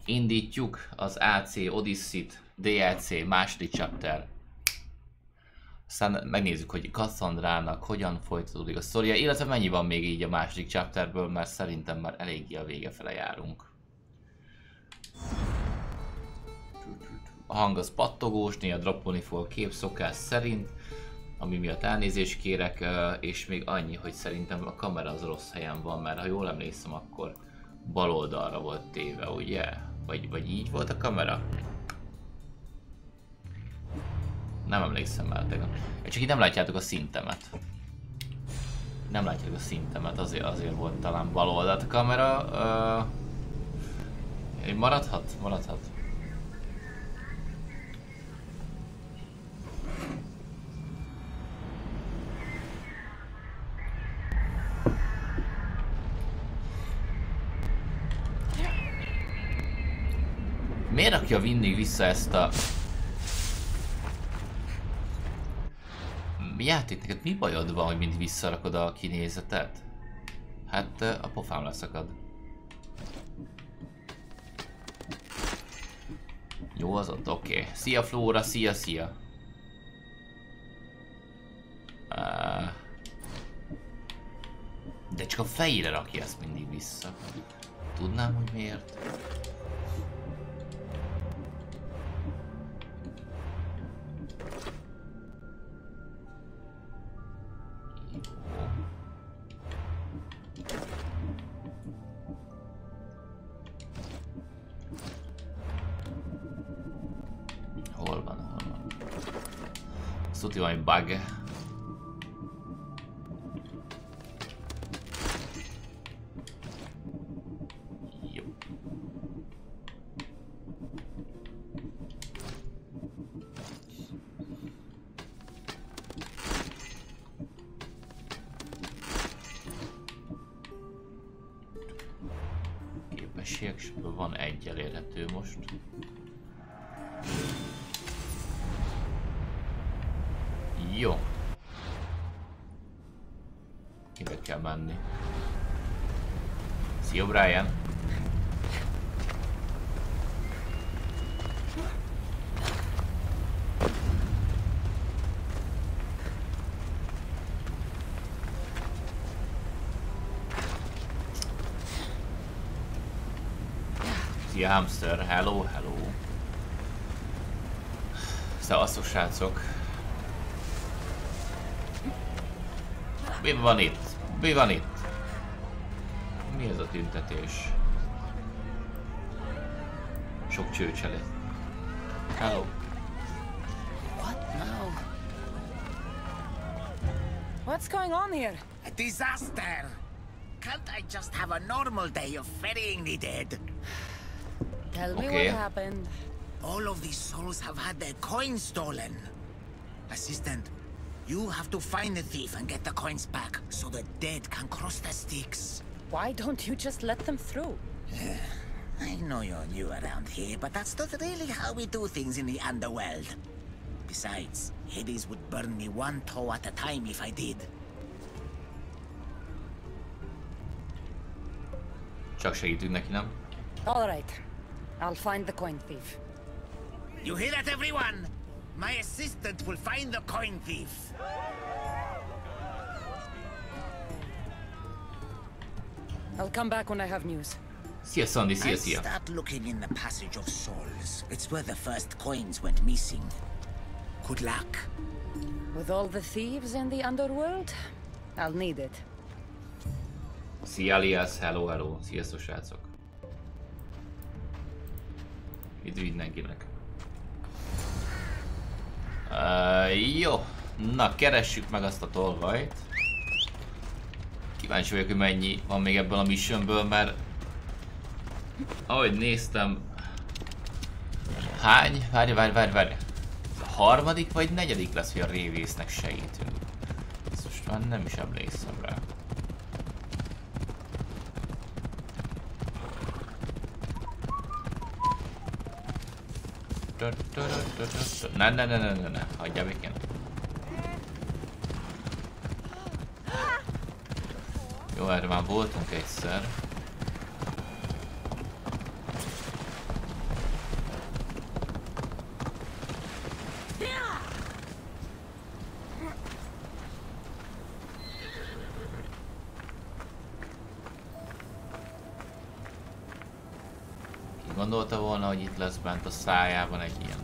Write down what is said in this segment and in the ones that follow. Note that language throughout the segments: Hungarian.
Indítjuk az AC Odyssey-t, DLC második chapter. Aztán megnézzük, hogy Cassandrának hogyan folytatódik a sztoria, illetve mennyi van még így a második chapterből, mert szerintem már eléggé a vége fele járunk. A hang az pattogós, néha droppolni fog a kép szokás szerint, ami miatt elnézést kérek, és még annyi, hogy szerintem a kamera az rossz helyen van, mert ha jól emlékszem, akkor bal oldalra volt téve, ugye? Vagy így volt a kamera? Nem emlékszem már tegnap. Csak itt nem látjátok a szintemet. Nem látjátok a szintemet, azért volt talán bal oldalt a kamera. Maradhat. Miért rakja mindig vissza ezt a... Játék, neked mi bajod van, hogy mindig visszarakod a kinézetet? Hát a pofám leszakad. Jó az ott, oké. Szia Flóra, szia. De csak a fejére rakja ezt mindig vissza. Tudnám, hogy miért? Hol van? Szóval valami bug. Jó. Képességekből van egy elérhető most. Jó. Ide kell menni. Szia Brian! Szia hamster, hello. Szevasztok srácok! Mi van itt? Mi ez a tüntetés? Sok csőcselé. Hello. What now? What's going on here? A disaster! Can't I just have a normal day of ferrying the dead? Tell me Okay. what happened. All of these souls have had their coins stolen. Assistant, you have to find the thief and get the coins back so the dead can cross the Styx. Why don't you just let them through? I know you're new around here, but that's not really how we do things in the underworld. Besides, Hades would burn me one toe at a time if I did. Csak segítünk neki, nem? All right. I'll find the coin thief. You hear that, everyone? My assistant will find the coin thief. I'll come back when I have news. Szia Sandy, I szia. start looking in the Passage of Souls. It's where the first coins went missing. Good luck. With all the thieves in the underworld, I'll need it. Szia Elias, hello. Sziasztok srácok. Üdv mindenkinek. Jó. Na, keressük meg azt a tolvajt. Kíváncsi vagyok, hogy mennyi van még ebből a missionből, mert ahogy néztem... Hány? Várj. A harmadik vagy negyedik lesz, hogy a révésznek segítünk. Ezt most már nem is emlékszem rá. Ne, hagyjál békén. Jó, erre már voltunk egyszer. Gondolta volna, hogy itt lesz bent a szájában egy ilyen.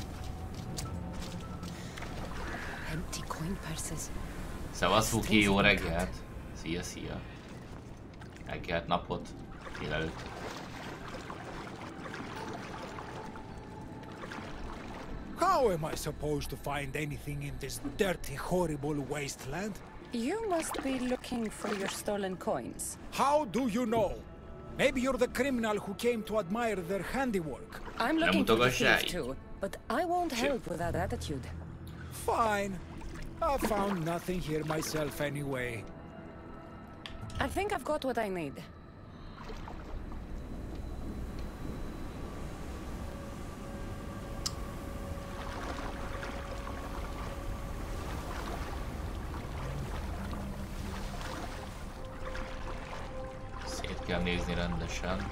Empty coin purses. Szevasz, Vuki, jó reggelt! Szia, szia! Reggelt, napot, délelőtt. How am I supposed to find anything in this dirty, horrible wasteland? You must be looking for your stolen coins. How do you know? Maybe you're the criminal who came to admire their handiwork. I'm looking for the thief too, but I won't help with that attitude. Fine. I found nothing here myself anyway. I think I've got what I need. Szét kell nézni rendesen.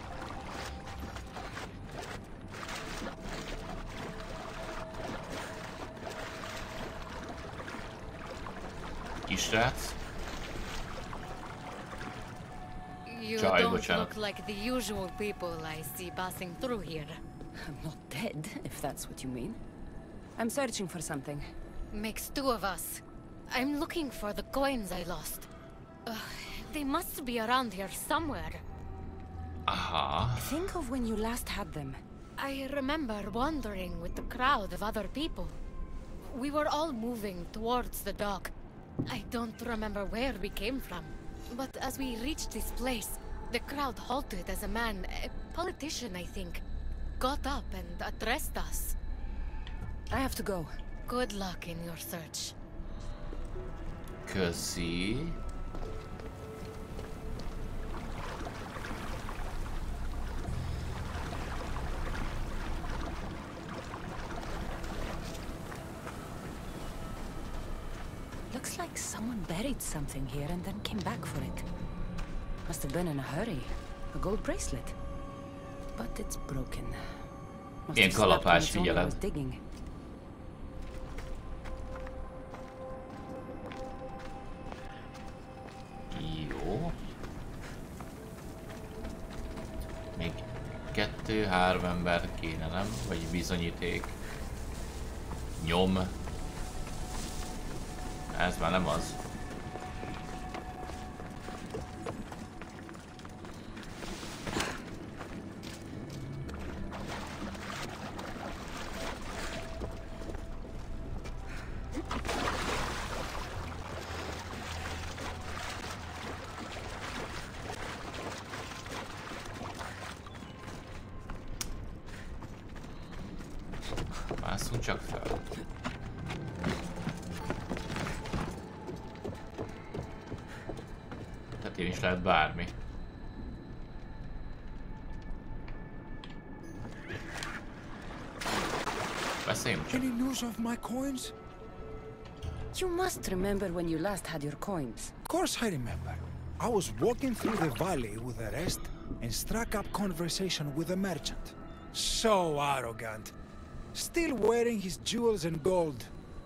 Kisrác. You Csaj, don't bocsánat. look like the usual people I see passing through here. I'm not dead, if that's what you mean. I'm searching for something. Makes two of us. I'm looking for the coins I lost. They must be around here somewhere. Aha. Think of when you last had them. I remember wandering with the crowd of other people. We were all moving towards the dock. I don't remember where we came from. But as we reached this place, the crowd halted as a man, a politician I think, got up and addressed us. I have to go. Good luck in your search. Köszi. Looks like someone buried something here and then came back for it. Must have been in a hurry. A gold bracelet. But it's broken. Must Ilyen have slept when kalapás, its owner figyelem. was digging. Jó. Még 2-3 ember kéne, nem? Vagy bizonyíték. Nyom. Ez már nem az. Mászunk csak fel. Tehát én is lehet bármi. Beszéljünk csak. Any news of my coins? You must remember when you last had your coins. Of course I remember. I was walking through the valley with the rest and struck up conversation with a merchant. So arrogant. Still wearing his jewels and gold.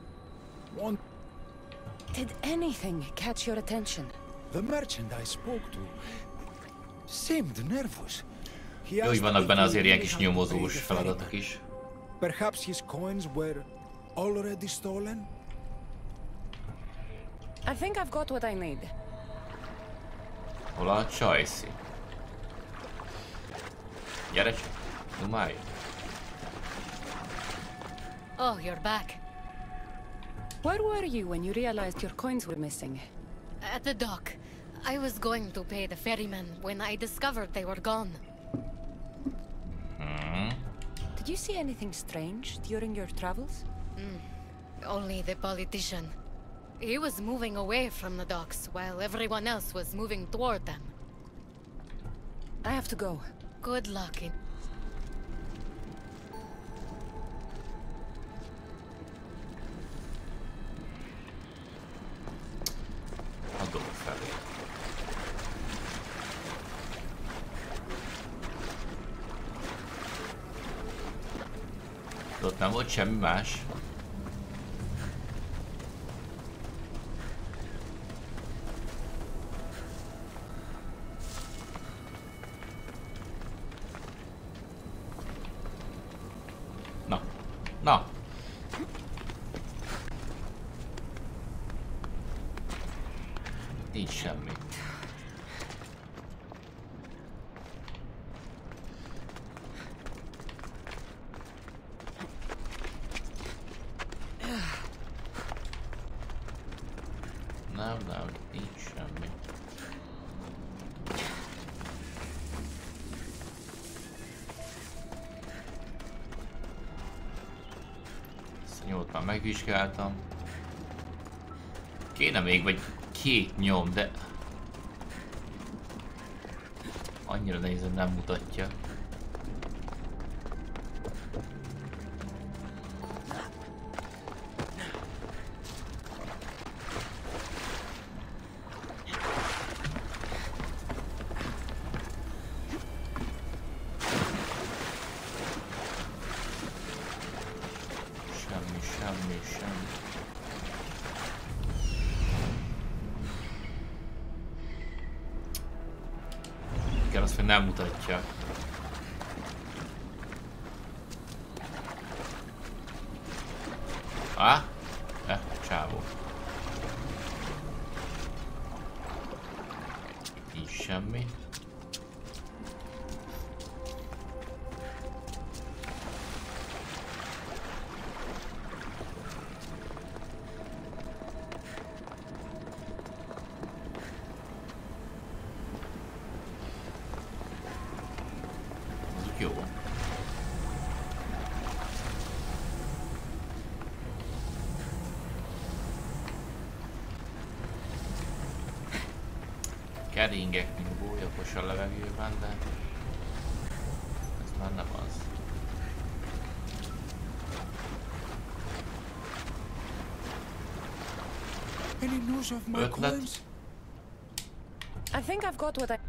Did anything catch your attention? The merchant I spoke to seemed nervous. He Jó, hogy asked vannak if benne he azért ilyen really kis had to pay nyomozós the feladatok ferryman. is. Perhaps his coins were already stolen? I think I've got what I need. Hol a Csajci? Gyere csak, dumálj! Oh, you're back. Where were you when you realized your coins were missing? At the dock. I was going to pay the ferryman when I discovered they were gone. Did you see anything strange during your travels? Only the politician. He was moving away from the docks while everyone else was moving toward them. I have to go. Good luck in... A dolog felé. Ott nem volt semmi más. Na. Nincs semmi. Nem, nincs semmi. Ezt a nyolc már megvizsgáltam. Kéne még vagy 2 nyom, de annyira nehéz, hogy nem mutatja. Semmi. Igen, azt még nem mutatja. Csávó. Nincs semmi. Jó. Keringek, mint gólyakos a levegőben, de ez már nem az. Any news of my coins? I think I've got what I...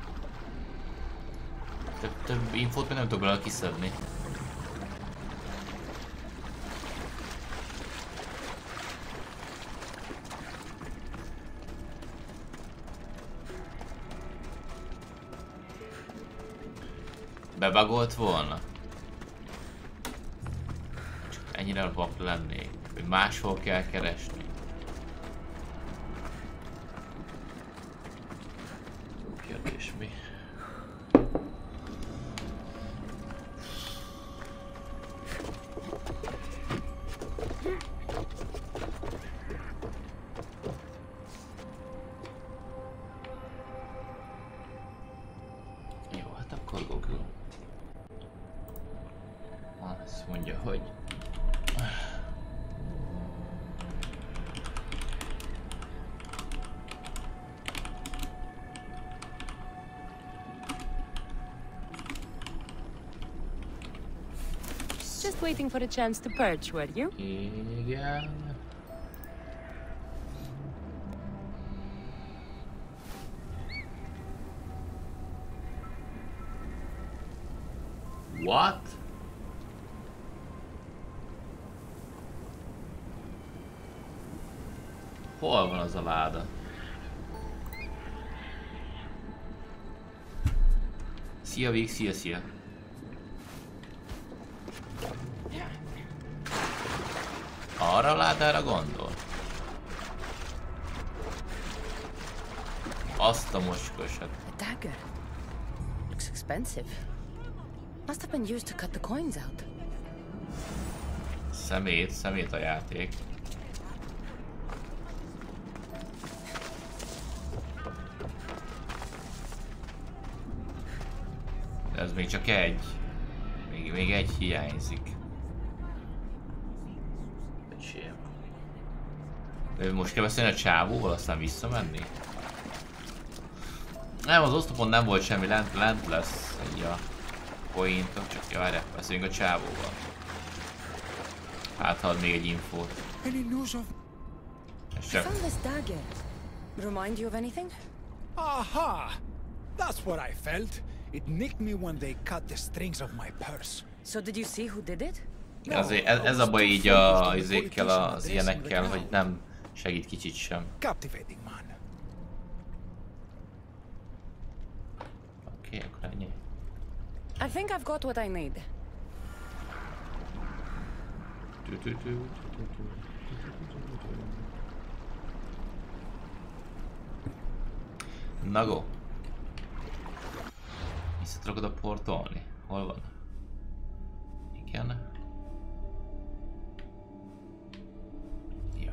Több infót még nem tudok belőle kiszedni. Bebagolt volna? Csak ennyire vak lennék, hogy máshol kell keresni. Kérdés mi? Mondja, hogy Just waiting for a chance to purge, were you? igen. What? Hol van az a láda? Szia Vég, szia. Arra a ládára gondol? Azt a mocskosat. A dagger. Looks expensive. Must have been used to cut the coins out. Szemét a játék. De ez még csak egy. Még egy hiányzik. Most kell beszélni a csávóval, aztán visszamenni? Nem, az oszlopon nem volt semmi, lent lesz egy a pointok, csak várjál, beszéljünk a csávóval. Hát ad még egy infót. I found this dagger. Remind you of anything? Aha! That's what I felt. It nicked me when they cut the strings of my purse. So did you see who did it? Azért ez a baj így az ilyenekkel, hogy nem segít kicsit sem. Captivating man. Oké, akkor ennyi. I think I've got what I need. Na go. Vissza tudok oda portolni? Hol van? Igen. Ja.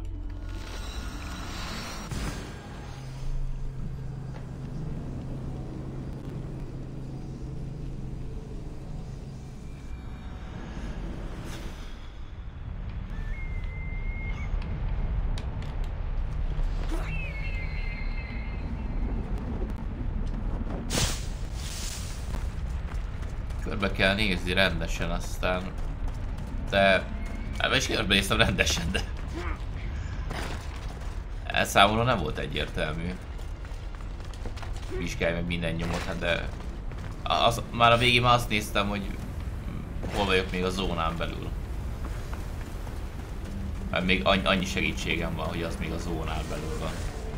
Körbe kell nézni rendesen aztán. De... ebben is körbenéztem rendesen, de... ez számomra nem volt egyértelmű. Vizsgálj meg minden nyomot, hát de... már a végén már azt néztem, hogy... hol vagyok még a zónán belül. Mert még annyi segítségem van, hogy az még a zónán belül van.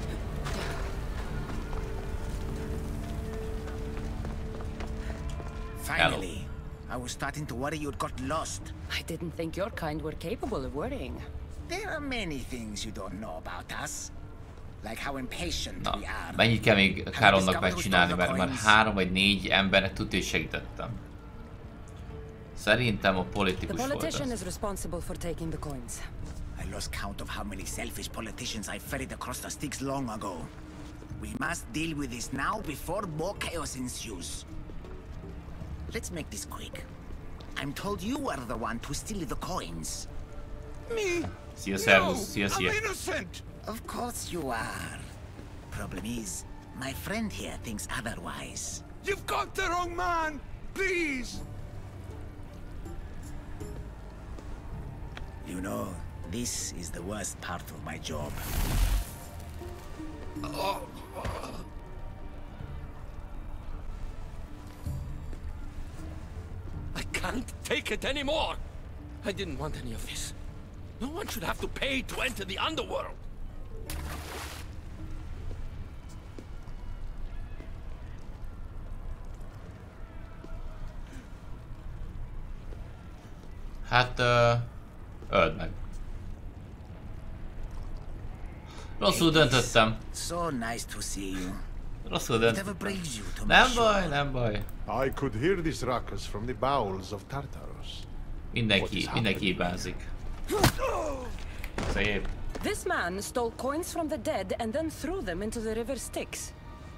Finally, I was starting to worry you'd got lost. I didn't think your kind were capable of worrying. There are many things you don't know about us. Like how impatient Na, we are. mennyit kell még Charonnak megcsinálni, mert már 3 vagy 4 embernek tudja, hogy segítettem. Szerintem a politikus volt az. Is responsible for taking the coins. I lost count of how many selfish politicians I ferried across the Styx long ago. We must deal with this now before more chaos ensues. Let's make this quick. I'm told you are the one to steal the coins. Me? Szia, szervusz, szia, I'm szia. innocent! Of course you are. Problem is, my friend here thinks otherwise. You've got the wrong man! Please! You know, this is the worst part of my job. I can't take it anymore. I didn't want any of this. No one should have to pay to enter the underworld. Hát, öld meg. Rosszul döntöttem. So nice to see you. Rosszul Whatever döntöttem. brings you to my Nem shore. baj, nem baj. I could hear this ruckus from the bowels of Tartarus. Mindenki hibázik. Szép. This man stole coins from the dead and then threw them into the river Styx.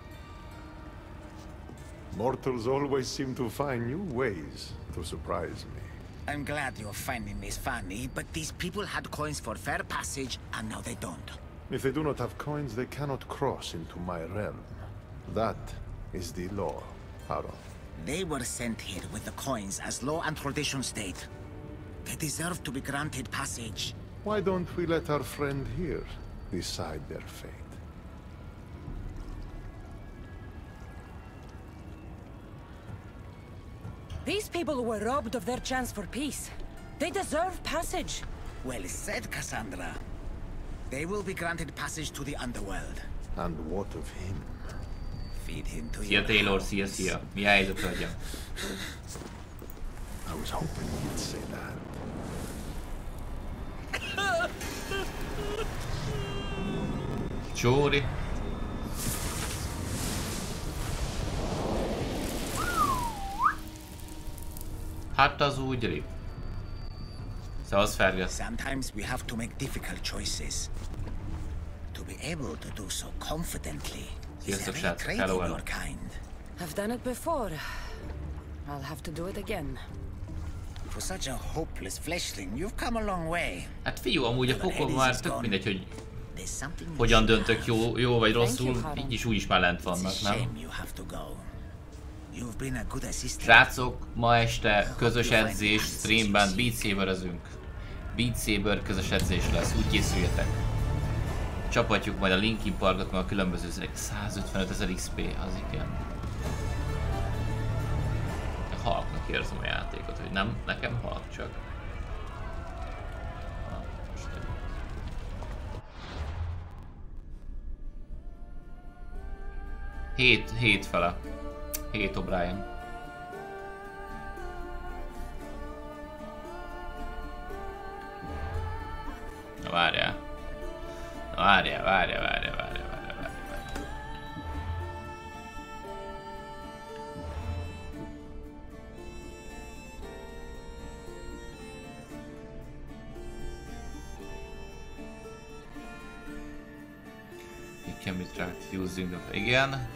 Mortals always seem to find new ways to surprise me. I'm glad you're finding this funny, but these people had coins for fair passage, and now they don't. If they do not have coins, they cannot cross into my realm. That is the law, Charon. They were sent here with the coins as law and tradition state. They deserve to be granted passage. Why don't we let our friend here decide their fate? These people were robbed of their chance for peace. They deserve passage. Well said, Cassandra. They will be granted passage to the underworld. And what of him? Feed him to Szia your Taylor, house. szia, szia. Mi a helyzet, hölgyem? I was hoping you'd say that. Csóri. Hát az úgy rip. Szóval Fergus. Sometimes we have to make difficult choices. To be able to do so confidently is a Sziasztok, rare srácok. trait in Hello, hello. your kind. I've done it before. I'll have to do it again. For such a hopeless fleshling, you've come a long way. Hát fiú, amúgy a pokol már tök mindegy, hogy There's something you hogyan should döntök have. jó vagy Thank you, rosszul, Charon. így is úgy is már lent It's vannak, a nem? shame you have to go. You've been a good assistant. Srácok, ma este közös edzés, streamben Beat Saber-özünk. Beat Saber közös edzés lesz, úgy készüljetek. Csapatjuk majd a Linkin Parkot, meg a különböző zenék. 155 000 XP, az igen. Halknak érzem a játékot, hogy nem, nekem halk csak. Na, most egy. Hét fele. 7 O'Brien. Na várjál. Várjál. It can be tracked using the... Igen.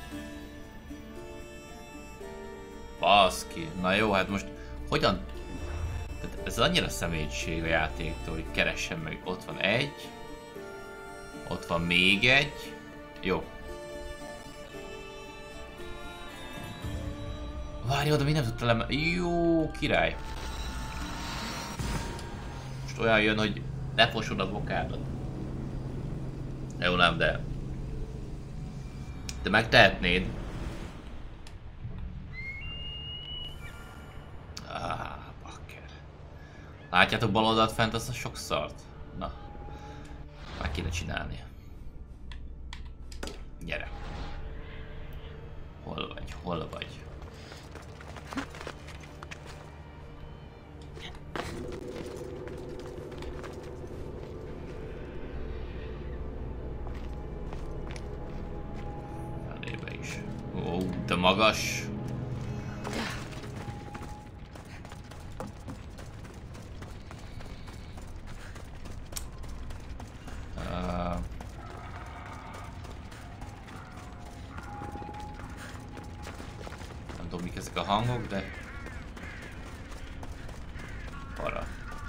Baszki. Na jó, hát most hogyan... Tehát ez annyira személyiség a játéktól, hogy keressen meg. Ott van egy. Ott van még egy. Jó. Várj, oda még nem tudta Jó, király. Most olyan jön, hogy leposod a bokádat. Jó, nem, de... Te megtehetnéd. Bakker. Látjátok bal oldalt fent azt a sok szart? Na. Meg kéne csinálni. Gyere. Hol vagy? Elébe is. Ó, de magas. Nem tudom, mik ezek a hangok, de arra.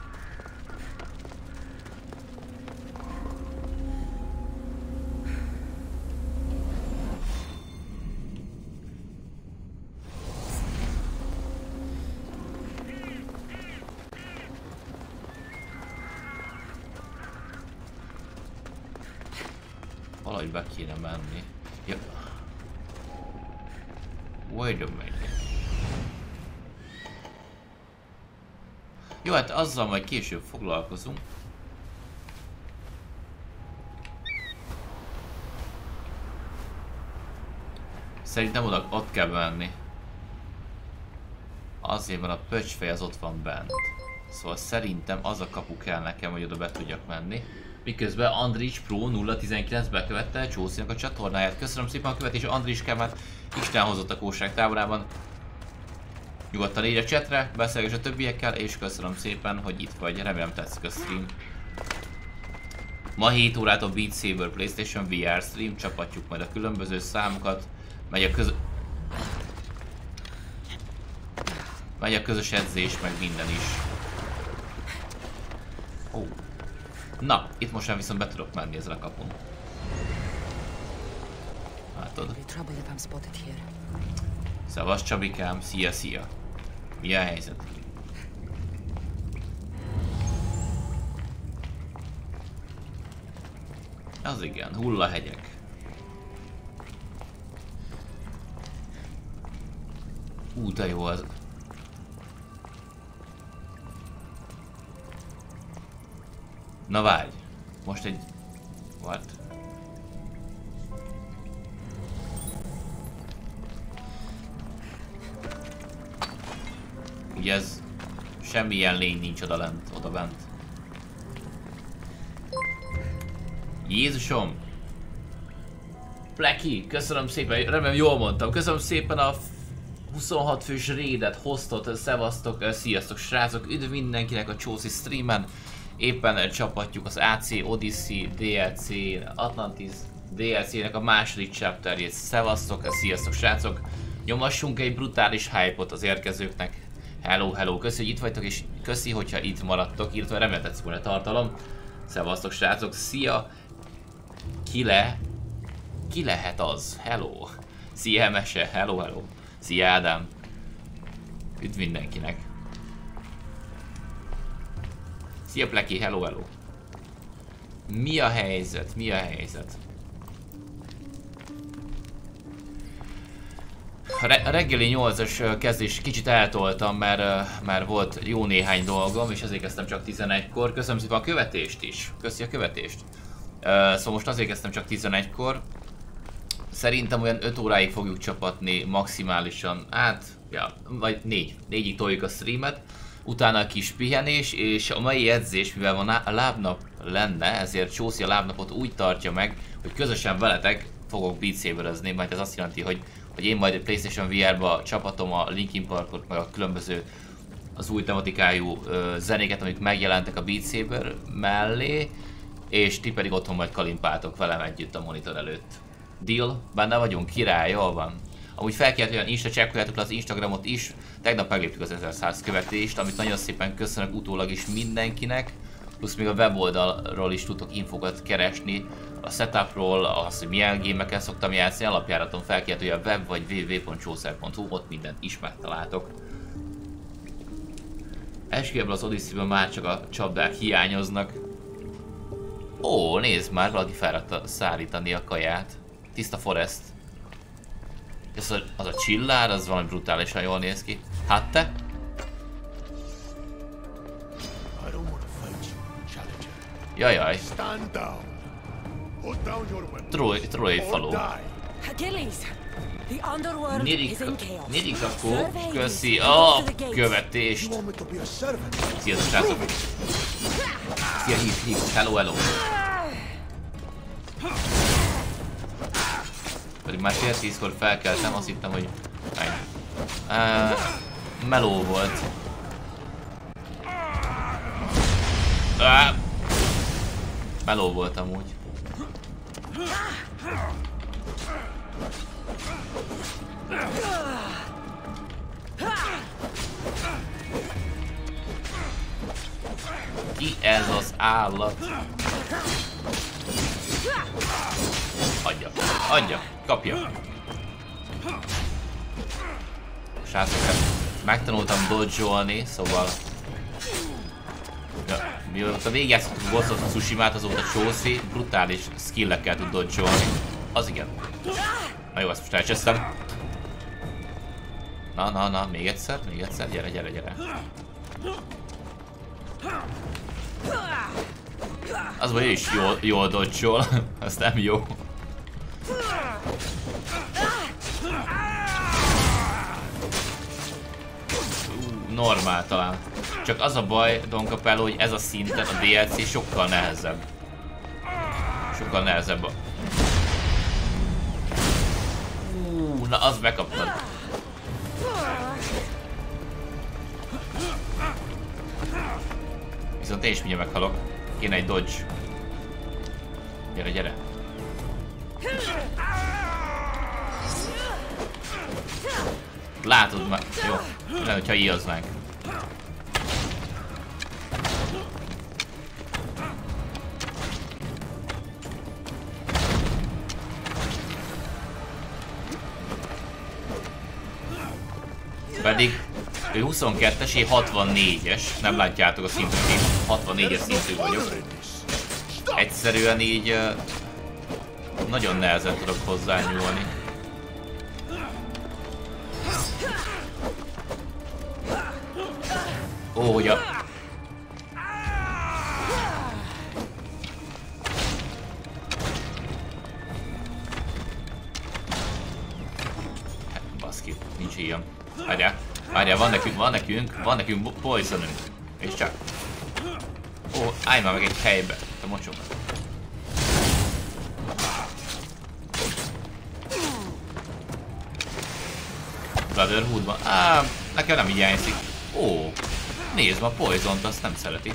Valahogy be kéne menni. Ja. Wait a minute. Jó, hát azzal majd később foglalkozunk. Szerintem ott kell menni. Azért van a pöcsfej, az ott van bent. Szóval szerintem az a kapu kell nekem, hogy oda be tudjak menni. Miközben Andrics Pro 019 bekövette Csószinak a csatornáját. Köszönöm szépen a követés Andriskát, Isten hozott a kóság táborában. Nyugodtan írj a chatre, beszélgess a többiekkel, és köszönöm szépen, hogy itt vagy. Remélem tetszik a stream. Ma 7 órától Beat Saber PlayStation VR stream, csapatjuk majd a különböző számokat. Megy a közös edzés, meg minden is. Oh. Na, itt most már viszont be tudok menni ezzel a kapun. Látod? Szevasz Csabikám, szia! Mi a helyzet? Az igen, hullahegyek. De jó az. Na várj, most egy... What? Ugye ez... Semmilyen lény nincs oda bent. Jézusom! Pleki, köszönöm szépen, remélem jól mondtam, köszönöm szépen a 26 fős raidet, hostot, szevasztok, sziasztok srácok, üdv mindenkinek a Csószi streamen. Éppen csapatjuk az AC Odyssey DLC, Atlantis DLC-nek a második chapterjét. Szevasztok, sziasztok srácok! Nyomassunk egy brutális hype-ot az érkezőknek. Hello, köszi, hogy itt vagytok, és köszi, hogyha itt maradtok, illetve remélem tetszik volna a tartalom. Szevasztok srácok, szia! Ki lehet az? Hello! Szia Mese, hello! Szia Ádám! Üdv mindenkinek! Szia Pleki, hello! Mi a helyzet? A reggeli 8-as kezdés kicsit eltoltam, mert volt jó néhány dolgom, és azért kezdtem csak 11-kor. Köszönöm szépen a követést is. Köszi a követést. Szóval most azért kezdtem csak 11-kor. Szerintem olyan 5 óráig fogjuk csapatni maximálisan, hát, ja, vagy 4-ig toljuk a streamet. Utána a kis pihenés, és a mai edzés, mivel van a lábnap lenne, ezért Csószi a lábnapot úgy tartja meg, hogy közösen veletek fogok Beat Saber-özni, majd ez azt jelenti, hogy én majd a PlayStation VR-ba csapatom a Linkin Parkot, meg a különböző az új tematikájú zenéket, amik megjelentek a Beat Saber mellé, és ti pedig otthon majd kalimpáltok velem együtt a monitor előtt. Deal? Benne vagyunk? Király, jól van. Amúgy felkért olyan Insta, csekkoljátok le az Instagramot is, tegnap megléptük az 1100 követést, amit nagyon szépen köszönök utólag is mindenkinek, plusz még a weboldalról is tudtok infokat keresni, a setupról, az, hogy milyen gémekkel szoktam játszani, alapjáraton felkérhető a web vagy www.chaucer.hu, ott mindent is megtaláltok. Esküvőből az Odyssey-ből már csak a csapdák hiányoznak. Ó, nézd már, valaki felrakta szállítani a kaját. Tiszta Forest. Az a csillár, az valami brutálisan jól néz ki. Hát te? Jajaj. Troy falu. Nirikako, köszi a követést. Szia, srácok. Szia, hív, hello. Pedig már fél 10-kor felkeltem, azt hittem, hogy meló volt. Meló volt amúgy. Ki ez az állat? Adja, kapja. Srácok, megtanultam dodge-olni, szóval... Ja, mióta végigjátszottuk Ghost of Tsushimát, azóta Chaucy brutális skill-ekkel tud dodge-olni. Az igen. Na jó, ezt most elcsesztem. Na, még egyszer, gyere. Az vagy ő is jól dodge-ol, az nem jó. Normál talán. Csak az a baj, Don Capello, hogy ez a szinten a DLC sokkal nehezebb. Na az bekaptad. Viszont én is mindjárt meghalok. Kéne egy dodge. Gyere. Látod már. Jó. Lenne, hogyha íjaznánk. Pedig ő 22-es, én 64-es. Nem látjátok a szintet, én 64-es szintű vagyok. Egyszerűen így nagyon nehezen tudok hozzányúlni. Ó, hogy a... Baszki, nincs ilyen. Várjál, van nekünk poisonünk. És csak. Ó, állj már meg egy helybe, te mocsok. Brotherhoodban? Nekem nem hiányzik. Ó, nézd ma, poisont azt nem szereti.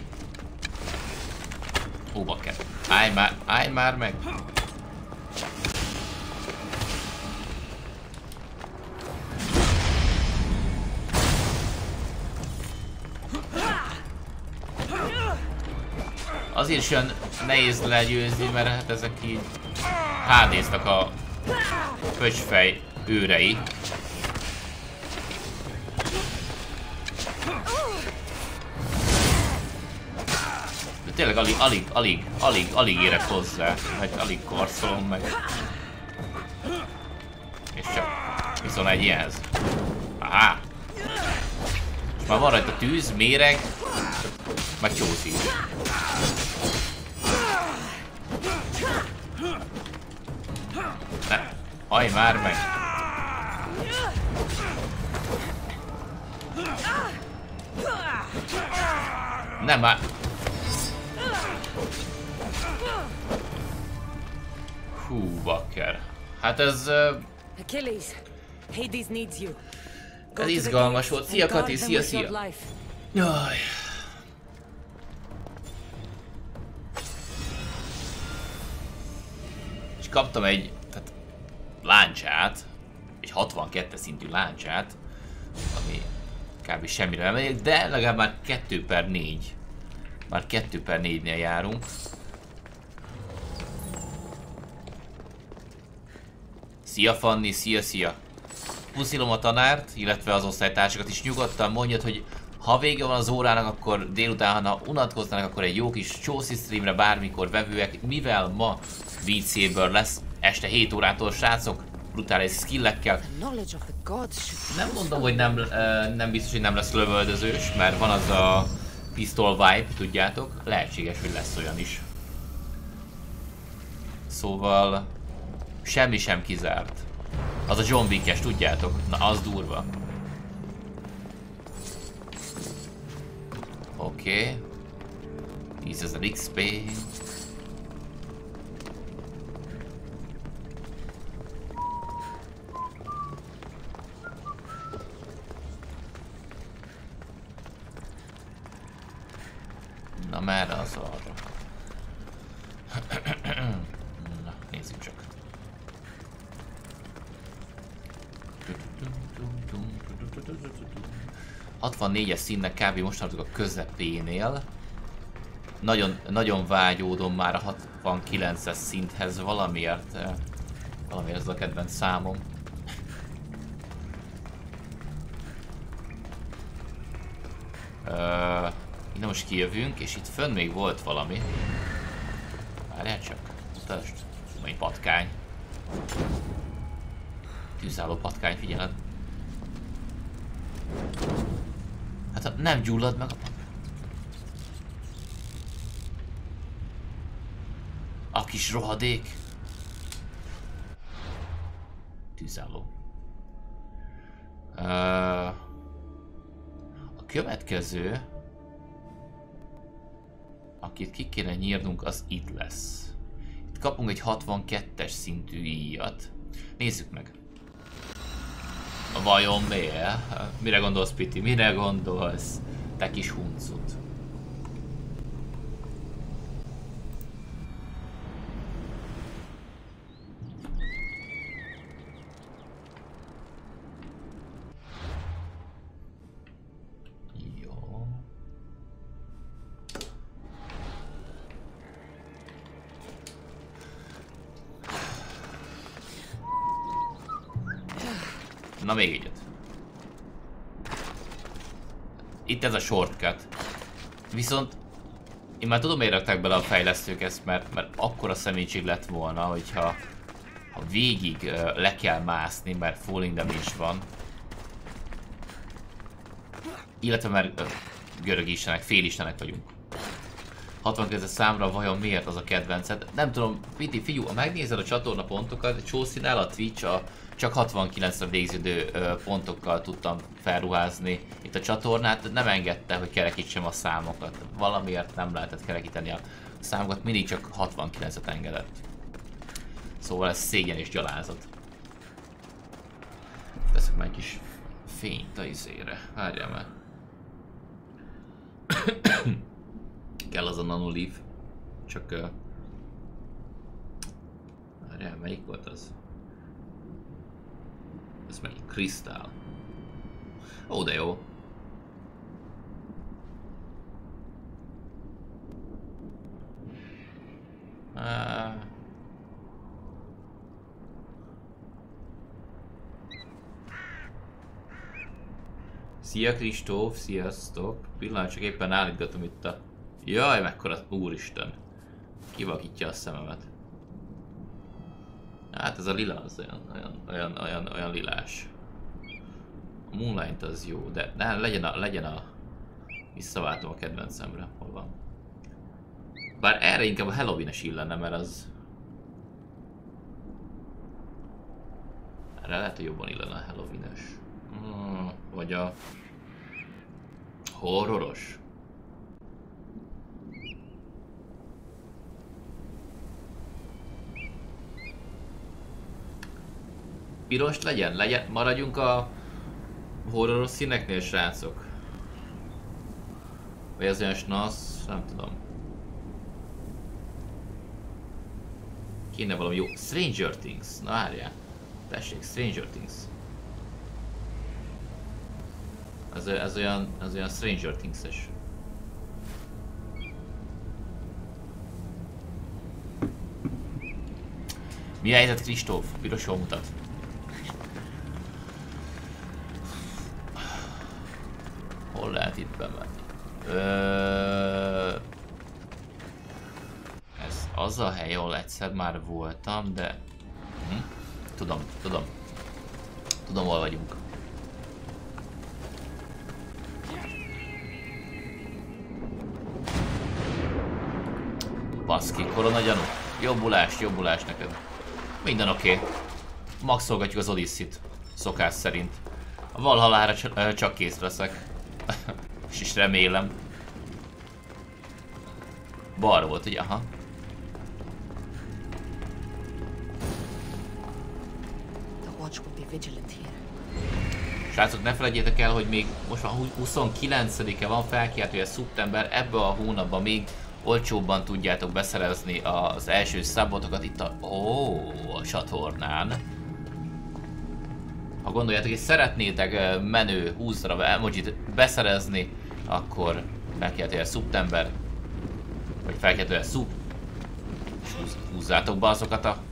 Ó, bakker. Állj már meg. Azért is olyan nehéz legyőzni, mert hát ezek így HD-ztak a pöcsfej őrei. De tényleg alig érek hozzá, vagy alig karcolom meg. És csak viszont egy ilyenhez. Aha! És már van rajta tűz, méreg, meg Chaucy. Ne, hajj már meg! Nem már... Hú, bakker. Hát ez... Achilles, Hades needs you. Ez izgalmas volt. Szia Kati, szia, szia. Jaj. És kaptam egy láncsát, egy 62-es szintű láncsát, ami kb. Semmire nem megyek, de legalább már 2/4. Már 2/4-nél járunk. Szia Fanni, szia, szia. Puszilom a tanárt, illetve az osztálytársakat is. Nyugodtan mondjad, hogy ha vége van az órának, akkor délután, ha unatkoznának, akkor egy jó kis Chaucy streamre bármikor vevőek, mivel ma Beat Saber lesz este 7 órától, srácok, brutális skillekkel. Nem mondom, hogy nem biztos, hogy nem lesz lövöldözős, mert van az a pistol vibe, tudjátok, lehetséges, hogy lesz olyan is. Szóval semmi sem kizárt. Az a John Wick-es, tudjátok? Na, az durva. Oké. 10.000 XP. Na, merre az arra? Na, nézzük csak. 64-es színnek kb. Most tartok a közepénél. Nagyon vágyódom már a 69-es szinthez valamiért. Valamiért ez a kedvenc számom. Innen most kijövünk, és itt fönn még volt valami. Várjál csak. Mutasd. Mai patkány. Tűzálló patkány, figyeled. Hát nem gyullad meg a patkány. A kis rohadék. Tűzálló. A következő, akit ki kéne nyírnunk, az itt lesz. Itt kapunk egy 62-es szintű íjat. Nézzük meg. Vajon miért? Mire gondolsz, Piti? Mire gondolsz? Te kis huncut. Jó. Na, még egyet. Itt ez a shortcut. Viszont én már tudom, miért rakták bele a fejlesztők ezt, mert akkora személyiség lett volna, hogyha végig le kell mászni, mert falling damage van. Illetve mert görög istenek, félistenek vagyunk. 62 számra vajon miért az a kedvenced? Nem tudom, Piti, figyelj, ha megnézed a csatorna pontokat, Chaucy-nál a Twitch csak 69-re végződő pontokkal tudtam felruházni itt a csatornát, nem engedte, hogy kerekítsem a számokat. Valamiért nem lehetett kerekíteni a számokat, mindig csak 69-et engedett. Szóval ez szégyen és gyalázat. Teszek már egy kis fényt a izére. Várjál már. Kell az a nanolív. Csak... Várjál, melyik volt az? Ez melyik? Krisztál. Ó, de jó. Szia Kristóf, sziasztok! Pillanat, csak éppen állítgatom itt a... Jaj, mekkora úristen! Kivakítja a szememet. Hát ez a lila az olyan lilás. A Moonlight az jó, de legyen a... Visszaváltom a kedvencemre, hol van. Bár erre inkább a Halloween-es illene, mert az... Erre lehet, hogy jobban illene a Halloween-es. Vagy a... Horroros. piros legyen, maradjunk a horroros színeknél, srácok. Vagy az olyan snasz, nem tudom. Kéne valami jó. Stranger Things, na várjál. Tessék, Stranger Things. Ez olyan Stranger Things-es. Mi a helyzet, Kristóf? Piros jól mutat. Hol lehet itt bemenni? Ez az a hely, ahol egyszer már voltam, de... Tudom, hol vagyunk. Baszki, koronagyanú. Jobbulás neked. Minden oké. Maxolgatjuk az Odyssey-t, szokás szerint. A Valhallára csak kész leszek. És remélem. Balra volt, ugye? Aha. Srácok, ne felejtjétek el, hogy még most már 29-e van, felkiáltója szeptember, ebben a hónapban még olcsóbban tudjátok beszerezni az első szabotokat itt a csatornán. Ha gondoljátok, hogy szeretnétek menő 20 darab emojit beszerezni, akkor felkiáltója szeptember, vagy felkiáltója húzzátok be azokat a...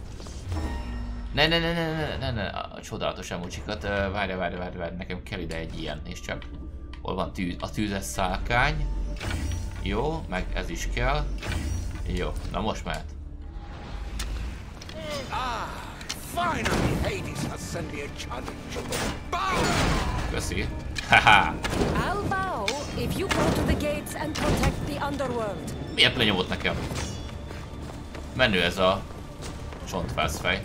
Ne, a csodálatos emojikat. Várj, nekem kell ide egy ilyen, és csak... Hol van a tűzes szálkány? Jó, meg ez is kell. Jó, na most mehet. Köszi. Haha. Miért lenyomott nekem? Menő ez a csontvászfej.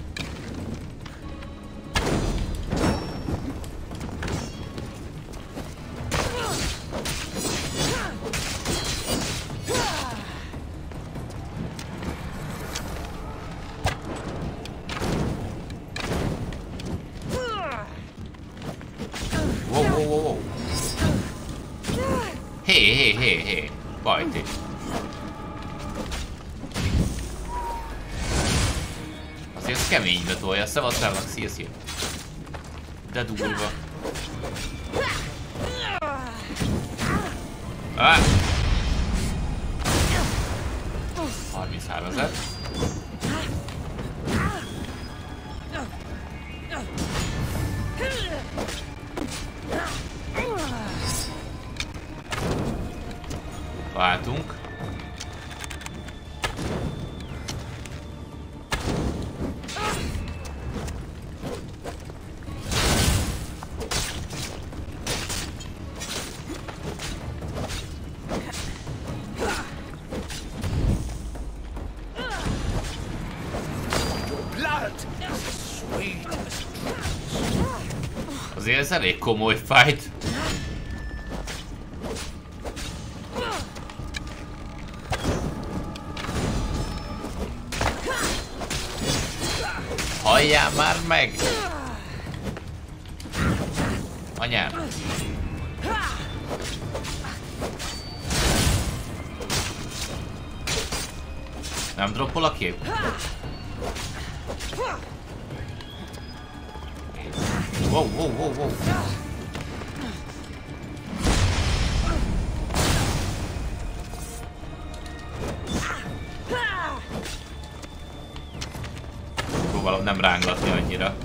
Wow. Hé. Bajti. Azért ez keménybe tolja, szevasztálnak, szia. De durva. 33 000. Váltunk. Azért ez elég komoly fight. Halljál már meg! Anyám! Nem droppol a kép? Wow. Próbálom nem rángatni annyira.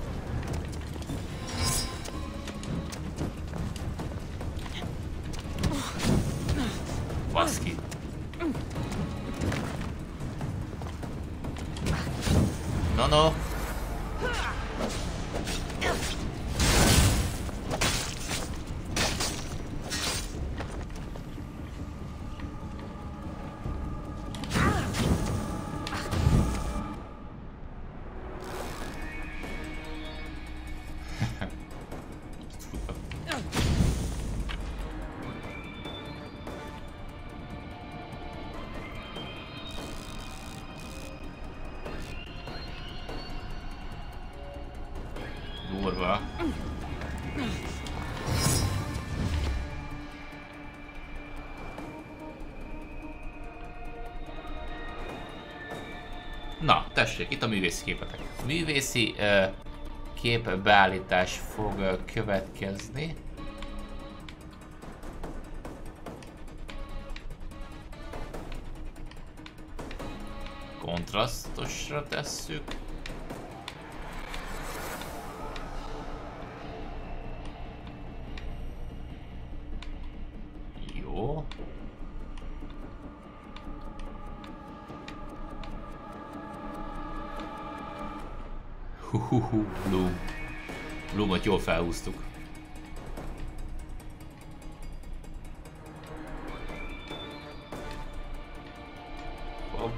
Baszki. No. Na, tessék, itt a művészi képetek. A művészi kép beállítás fog következni. Kontrasztosra tesszük. Jó. Bloom. Bloomot jól felhúztuk. Hopp.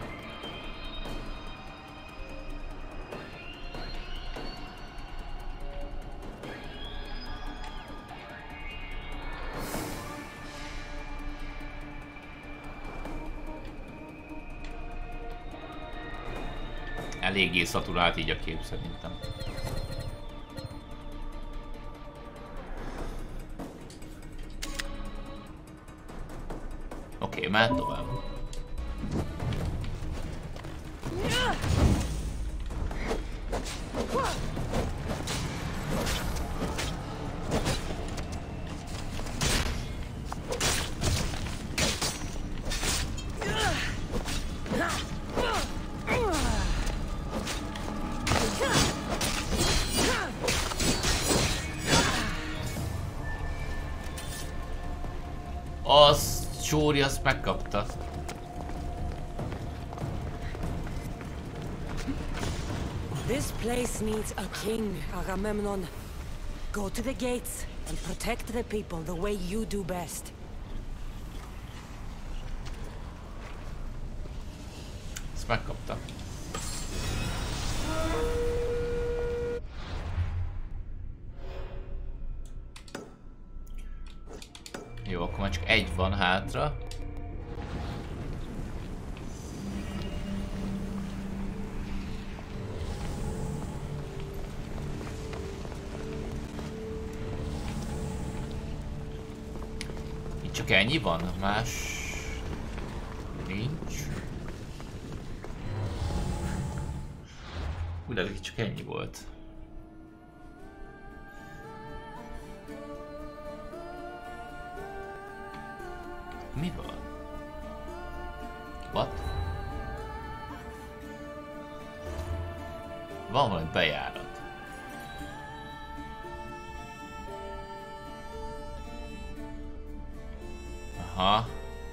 Eléggé szaturált így a kép szerintem. Oké, mehet tovább. Csóri azt megkapta. This place needs a king, Agamemnon. Go to the gates and protect the people the way you do best. Ezt megkapta. Jó, akkor már csak egy van hátra. Itt csak ennyi van? Más nincs. Úgy lehet, hogy csak ennyi volt. Mi van? What? Van valami bejárat. Aha.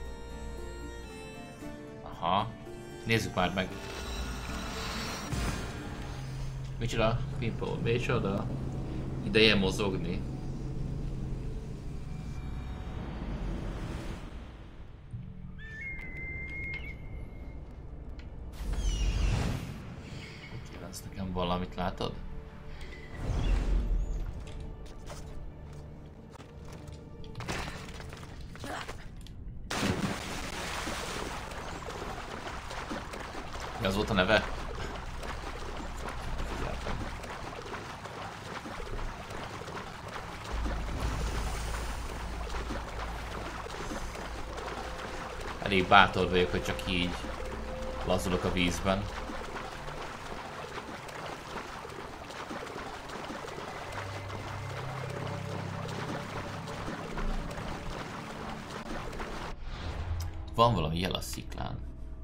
Aha. Nézzük már meg. Micsoda? Pimple, micsoda? Ideje mozogni. Valamit látod? Mi az volt a neve? Elég bátor vagyok, hogy csak így lazulok a vízben. Van valami jel a sziklán.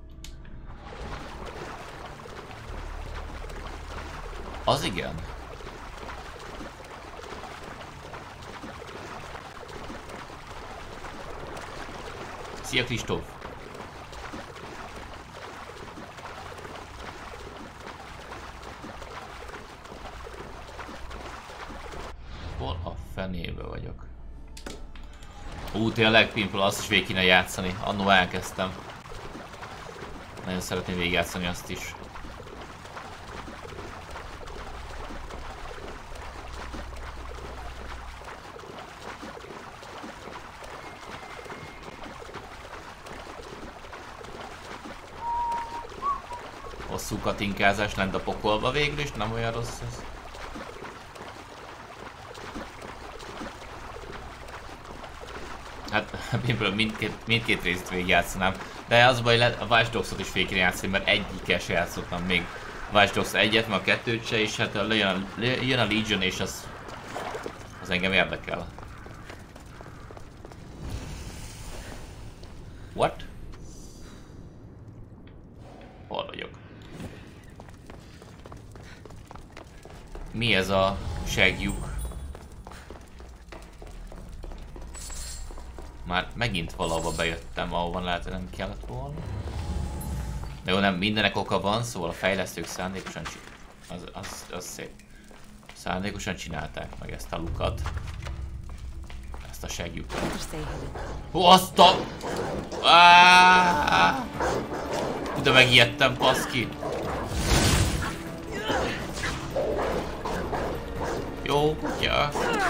Az igen. Szia Kristóf! Hol a fenébe vagyok? Tényleg Pimple, azt is végig kéne játszani. Annó elkezdtem. Nagyon szeretném végigjátszani azt is. Hosszú katinkázás lent a pokolba végül is, nem olyan rossz ez. Hát mindkét részt végigjátszanám. De az baj, a Watch Dogs-ot is végig játszani, mert egyikkel se játszottam még. Watch Dogs 1-et, meg a 2-t se, és hát jön a Legion, és az engem érdekel. What? Hol vagyok? Mi ez a segjük? Már megint valahova bejöttem, ahova lehet, hogy nem kellett volna. De jó, nem mindenek oka van, szóval a fejlesztők szándékosan az szép. Szándékosan csinálták meg ezt a lukat. Ezt a segjüket. Hú, azt a... De megijedtem, baszki. Jó, ja.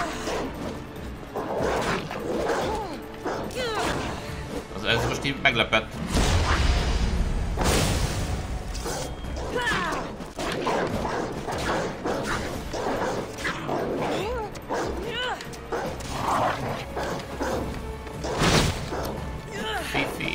Ez most így meglepett. Fifi.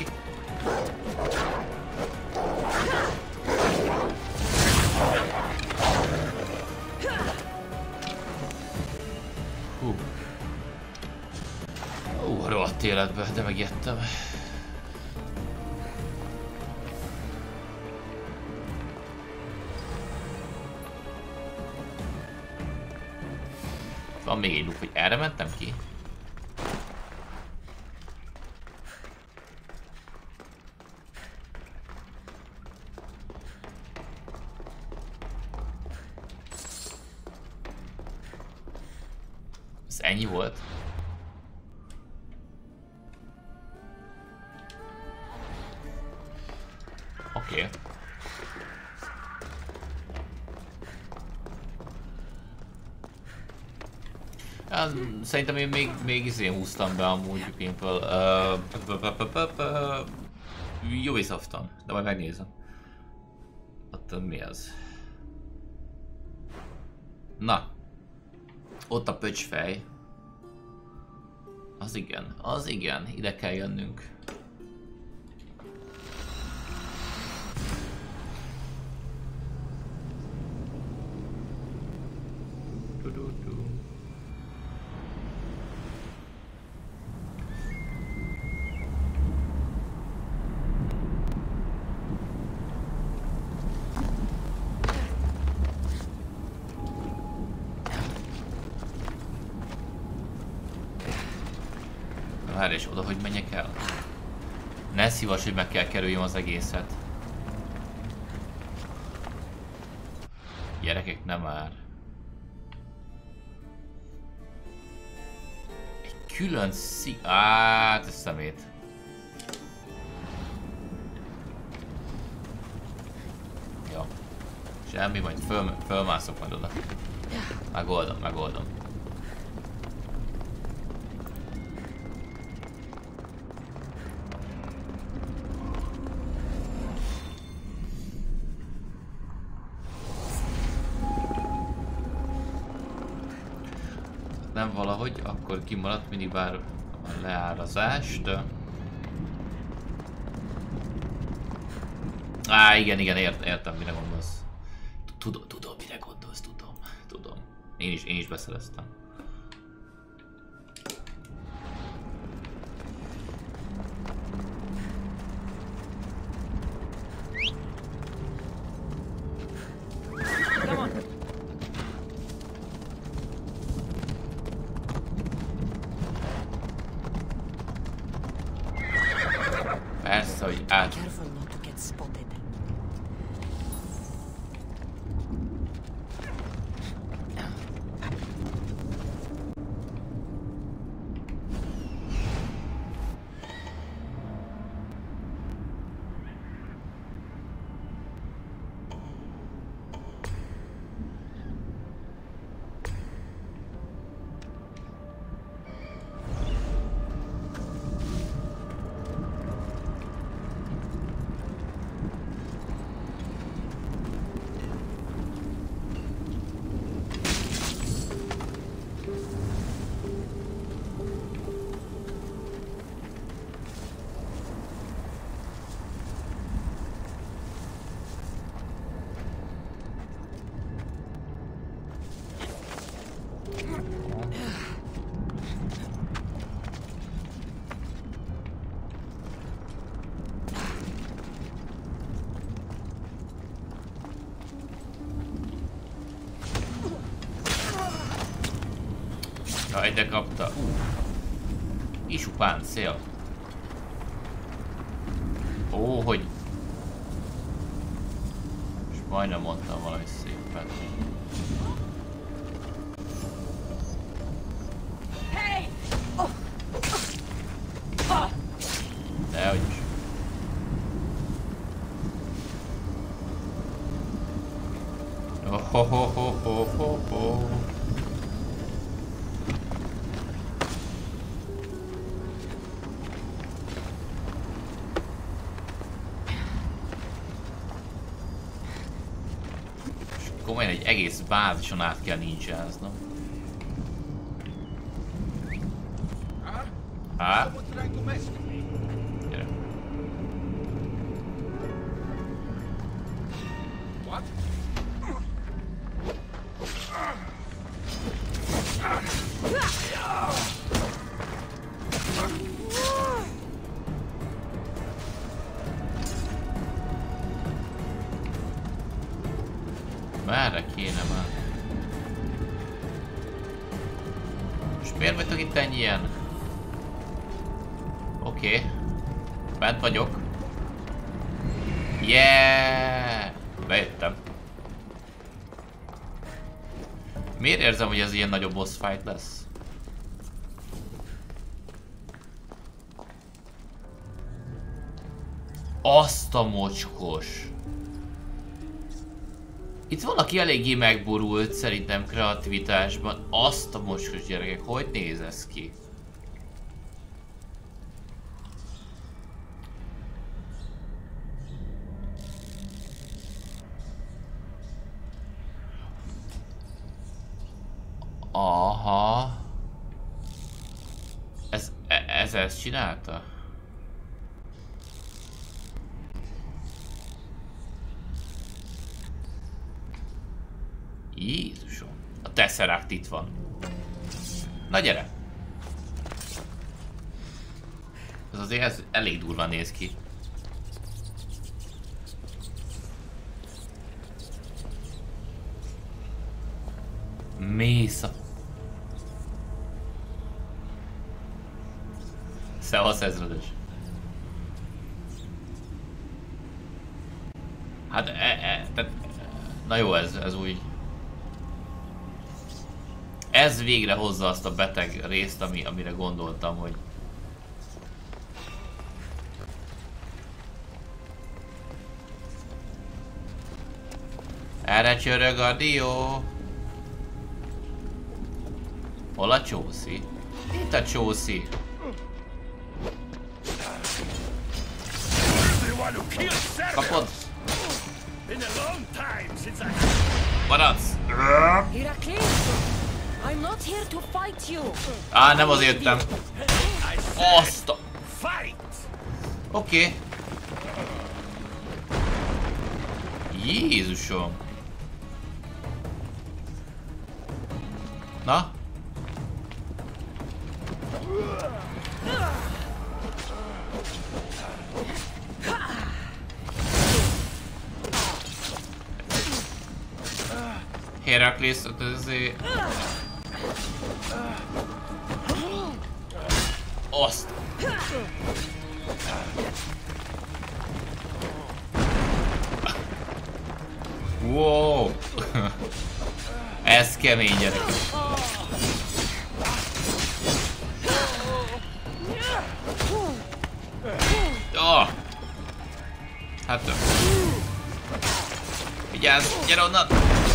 Rohadt életbe, de megijedtem. Van még egy luk, hogy erre mentem ki? Ez ennyi volt? Oké. Szerintem én még izén húztam be amúgy Pimple Ubisofton, de majd megnézem. Ott mi az? Na, ott a pöcsfej. Az igen, ide kell jönnünk. Várj, és oda, hogy menjek el? Ne szívas, hogy meg kell kerüljem az egészet. Gyerekek, nem már. Egy külön ez szemét. Jó. Semmi, majd fölmászok majd oda. Megoldom. Nem valahogy, akkor kimaradt minibár a leárazást. Igen, értem, mire gondolsz. Tudom, mire gondolsz, tudom. Én is beszereztem. Persze, hogy át... Jaj, de kapta. Isú páncél. Ó, hogy... És majdnem mondtam valami szépet. Dehogy is. Oh. Komolyan egy egész bázison át kell ninjáznom. Há? Gyere. Merre kéne már? És miért vagytok itt ennyien? Oké. Bent vagyok. Yeah! Bejöttem. Miért érzem, hogy ez ilyen nagyobb boss fight lesz? Azt a mocskos! Itt valaki eléggé megborult szerintem kreativitásban. Azt a mocskos gyerekek, hogy néz ez ki? Aha. Ez ezt csinálta? Jézusom. A Tesseract itt van. Na gyere. Ez azért ez elég durva néz ki. Mész a... Szevasz ezredes. Hát tehát... Na jó, ez úgy... Ez végre hozza azt a beteg részt, amire gondoltam, hogy... Erre csörög a dió! Hol a csószi? Itt a csószi! Kapod? Maradsz! Á, nem azért jöttem. Azt a... Oké. Jézusom! Na? Heraklész, azért... Azt! Wow! Ez kemény gyerek. Oh! Hát... Vigyázz! Gyere onnan!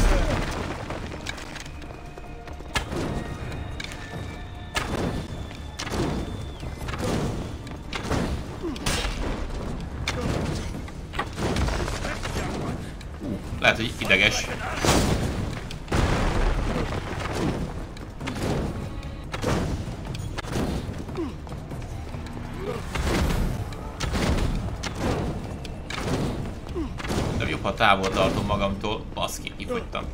Lehet, hogy ideges. De jobb, ha távol tartom magamtól. Baszki, kifogytam.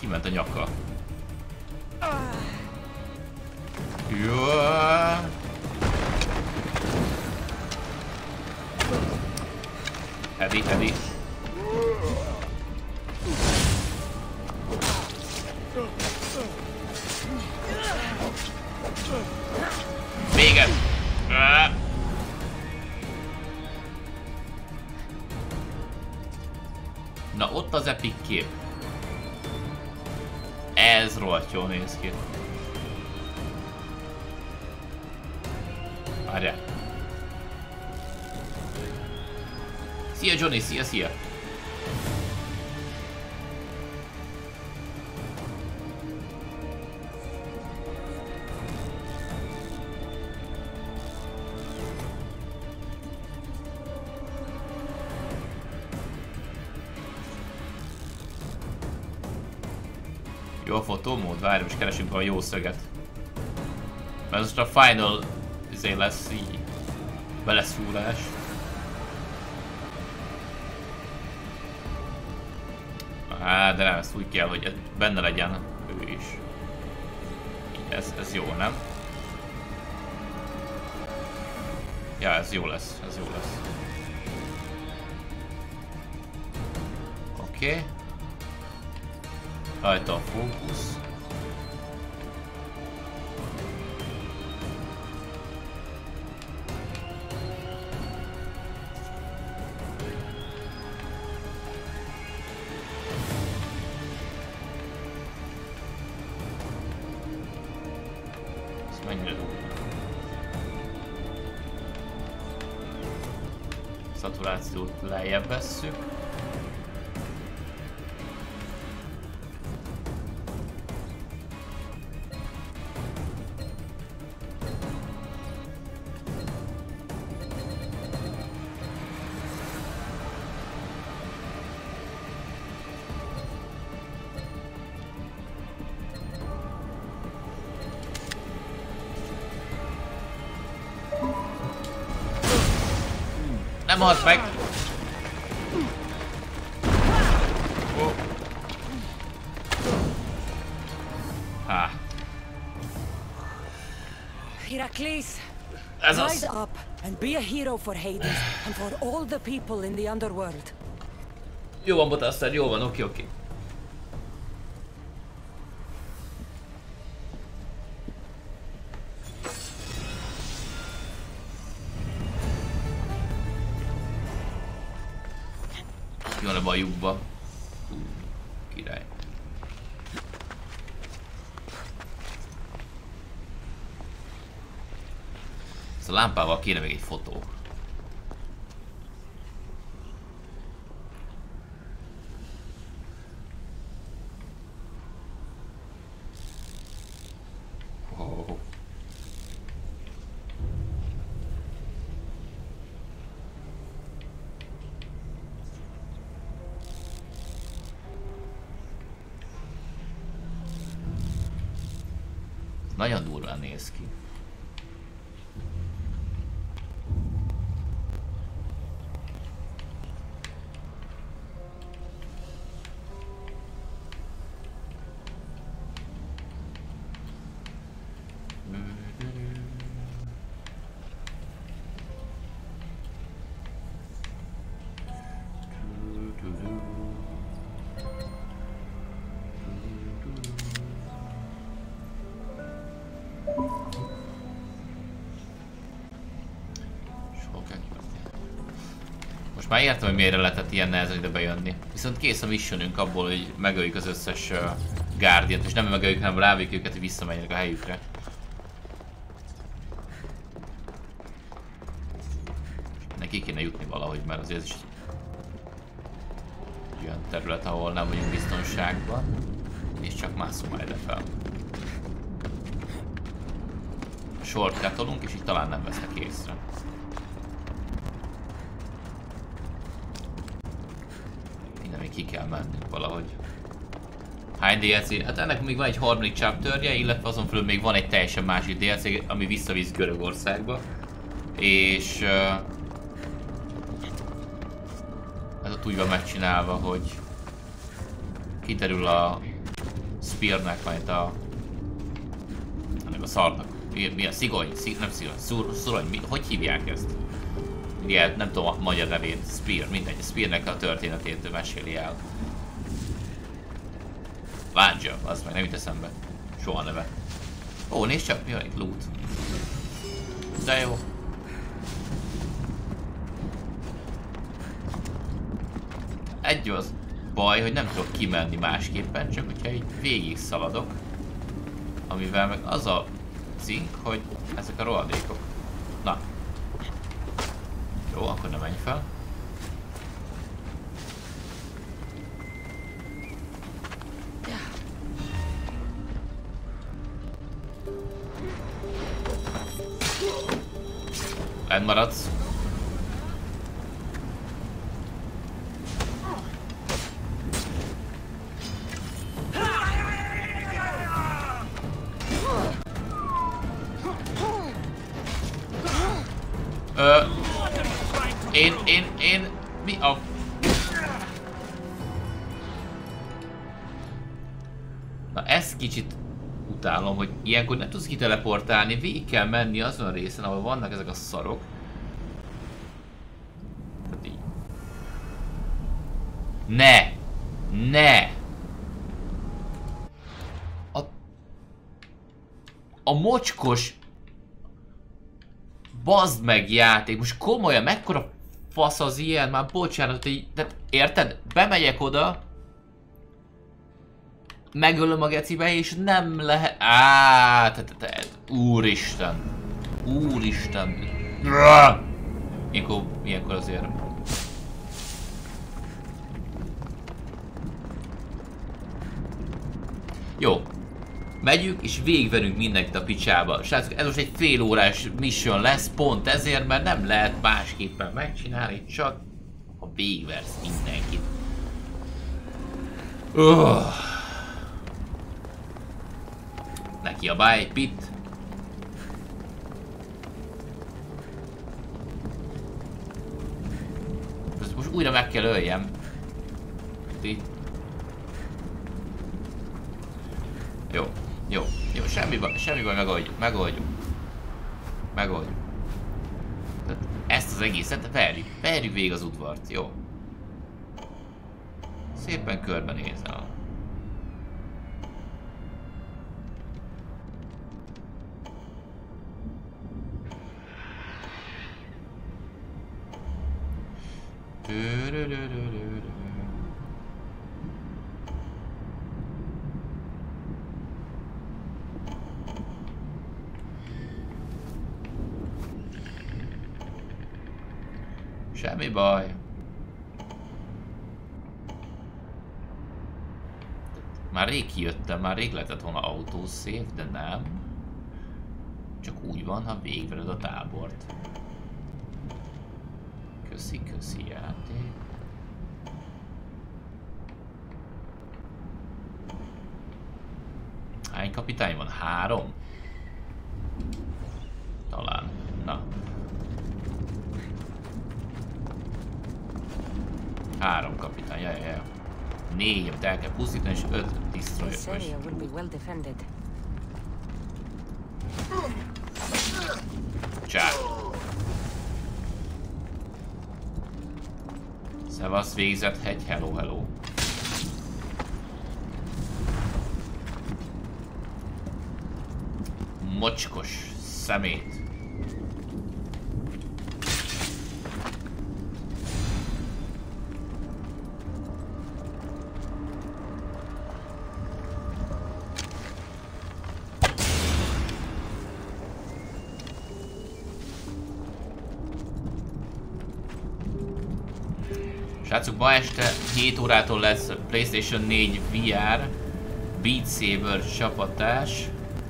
Kiment a nyaka. Jó. Heavy. Véget! Na ott az epic kép. Ez rohadt jól néz ki. Várjál. Szia Johnny, szia! Jó a fotómód? Várj, most keresünk a jó szöget. Mert most a final lesz így beleszúrás. Hát, de nem, ezt úgy kell, hogy benne legyen ő is. Ez jó, nem? Ja, ez jó lesz, Oké. Rajta a fókusz. Ez mennyire durva. Szaturációt lejjebb vesszük. Nem halt meg! Heracles, Ez az! rise up and be a hero for Hades and for all the people in the underworld. Jó van, Botasztár, jó van, oké. Jön a bajukba. Király. Ezt a lámpával kéne még egy fotó. Oh. Nagyon durván néz ki. Már értem, hogy miért lehetett ilyen nehezen ide bejönni. Viszont kész a missionünk abból, hogy megöljük az összes Guardiant, és nem megöljük, hanem rávék őket, hogy visszamenjenek a helyükre. Neki kéne jutni valahogy, mert azért ez is olyan terület, ahol nem vagyunk biztonságban, és csak mászunk majd ide fel. Shortcutolunk, és így talán nem vesznek észre. Ki kell mennünk valahogy. Hány DLC? Hát ennek még van egy harmadik chapterje, illetve azon felül még van egy teljesen másik DLC, ami visszavisz Görögországba. És ez ott úgy van megcsinálva, hogy kiderül a Spearnek, majd ennek a szarnak. Mi a szigony? Nem szigony, szurony, hogy hívják ezt? Igen, nem tudom a magyar nevét, Spear, mindegy, Spearnek a történetét meséli el. Vádja, az meg nem jut eszembe. Soha neve. Ó, nézd csak, mi van itt? Loot. De jó. Egy az baj, hogy nem tudok kimenni másképpen, csak hogyha így végig szaladok. Amivel meg az a cink, hogy ezek a rohadékok. Na. Jó, akkor nem menj fel. Lenn maradsz. Mi a... Na ezt kicsit utálom, hogy ilyenkor nem tudsz kiteleportálni, végig kell menni azon a részen, ahol vannak ezek a szarok. Tehát így. Ne! Ne! A mocskos... Bazd meg játék, most komolyan, mekkora fasz az ilyen, már bocsánat, hogy... De érted? Bemegyek oda... Megölöm a gecibe és nem lehet... Úristen! Úristen! Ilyenkor azért... Jó. Megyünk és végigverünk mindenkit a picsába. Srácok, ez most egy fél órás mission lesz, pont ezért, mert nem lehet másképpen megcsinálni, csak ha végigversz mindenkit. Ne kiabálj egy pit. Most újra meg kell öljem. Jó, jó, jó, semmi baj, megoldjuk. Tehát ezt az egészet verjük végig az udvart, jó. Szépen körbenézem. Semmi baj. Már rég kijöttem, már rég lehetett volna autosave, de nem. Csak úgy van, ha végigvered a tábort. Köszi játék. Hány kapitány van? 3? Talán. Na. 3 kapitány, jaj. 4, amit el kell pusztítani, és 5 destroyer. Csák. Szevasz, végzett hegy, hello. Mocskos szemét. Srácok, ma este 7 órától lesz PlayStation 4 VR Beat Saber csapatás.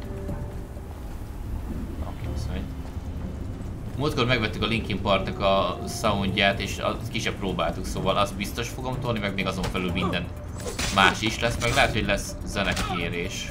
Múltkor megvettük a Linkin Parknak a soundját, és ki sem próbáltuk, szóval azt biztos fogom tolni, meg még azon felül minden más is lesz, meg lehet, hogy lesz zenekérés.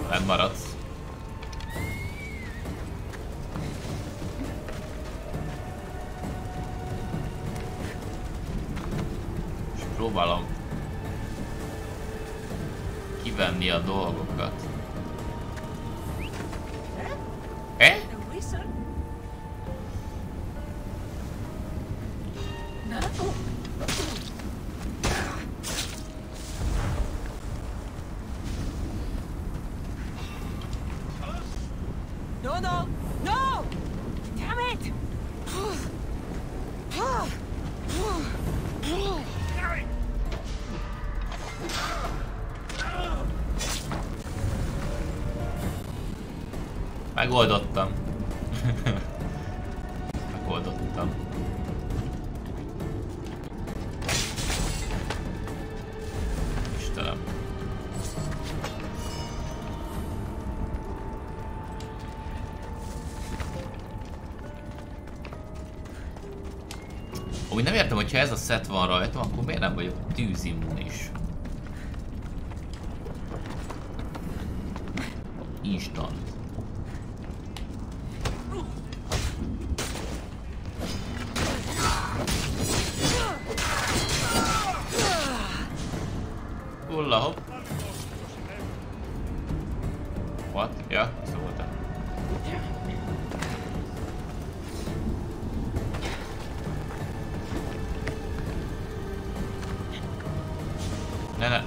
Bent maradsz. És próbálom kivenni a dolgokat. Megoldottam. Megoldottam. Istenem. Úgy nem értem, hogyha ez a set van rajta, akkor miért nem vagyok tűzimmunis? Instant. Hulla hopp. What? Ja, ez volt. Ne.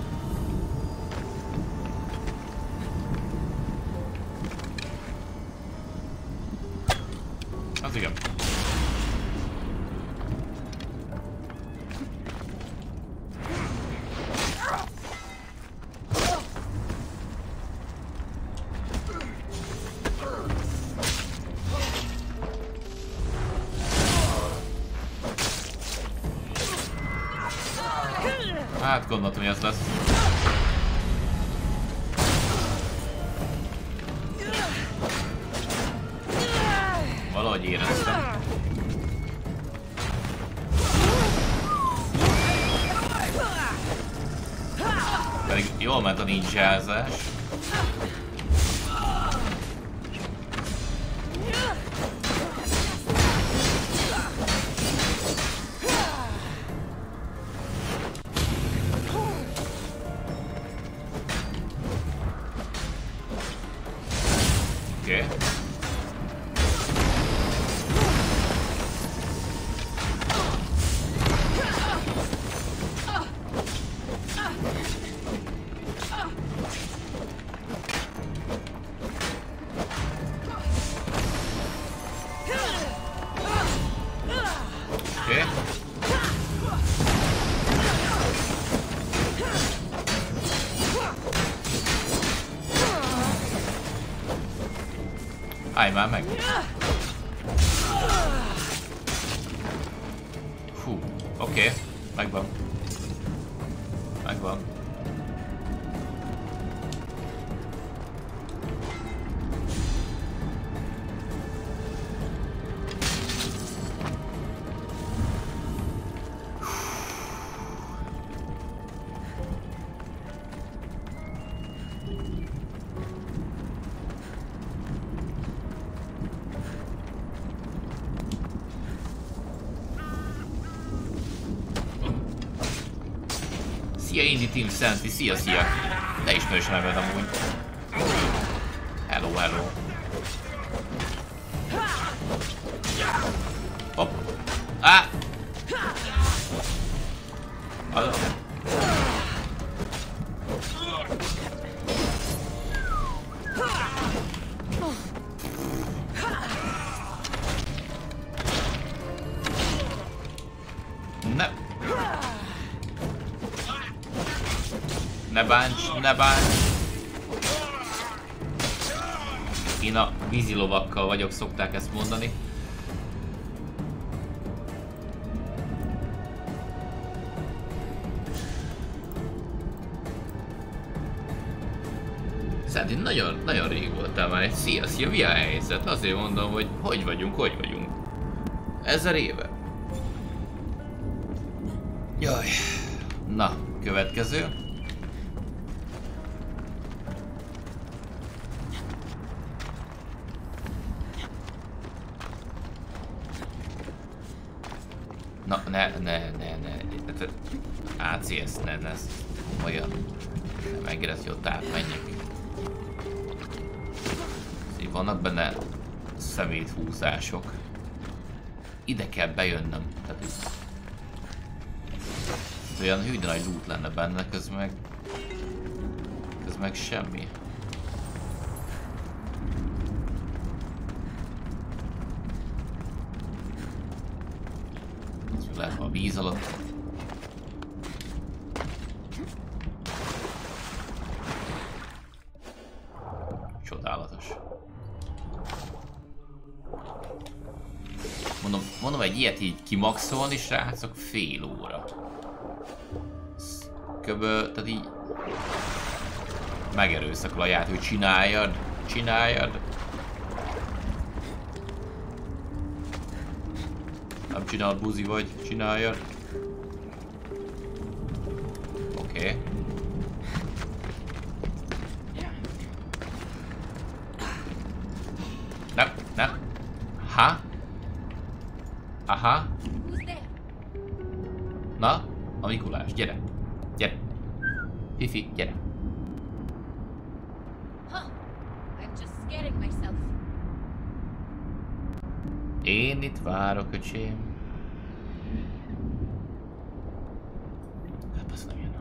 Az igen. Hát gondoltam, hogy ez lesz. Valahogy éreztem. Pedig jól ment a ninjázás. Oké. Állj már meg! Hú, oké, megvan. Megvan. Szia Indie Team Szenti, szia! Ne ismerősen neved amúgy. Hello. Hopp. Á! Ne bánts! Én a vízilovakkal vagyok, szokták ezt mondani. Szenti, nagyon rég voltál már egy szia, mi a helyzet? Azért mondom, hogy hogy vagyunk. 1000 éve. Jaj. Na, következő. Ne. ACS, ne, komolyan. Nem engedett, hogy ott átmenjek. Így vannak benne szeméthúzások. Ide kell bejönnöm. Tehát olyan hűde nagy loot lenne benne, ez meg semmi. Ez lehet a víz alatt. Csodálatos. Mondom, egy ilyet így kimaxolni, srácok, fél óra. Tehát így megerőszakol a játék, hogy csináljad. Nem csinál, buzi vagy, csináljad. Oké. Nem. Aha. Na, a Mikulás, gyere. Fifi, gyere. Én itt várok, öcsém. Hát az nem jön.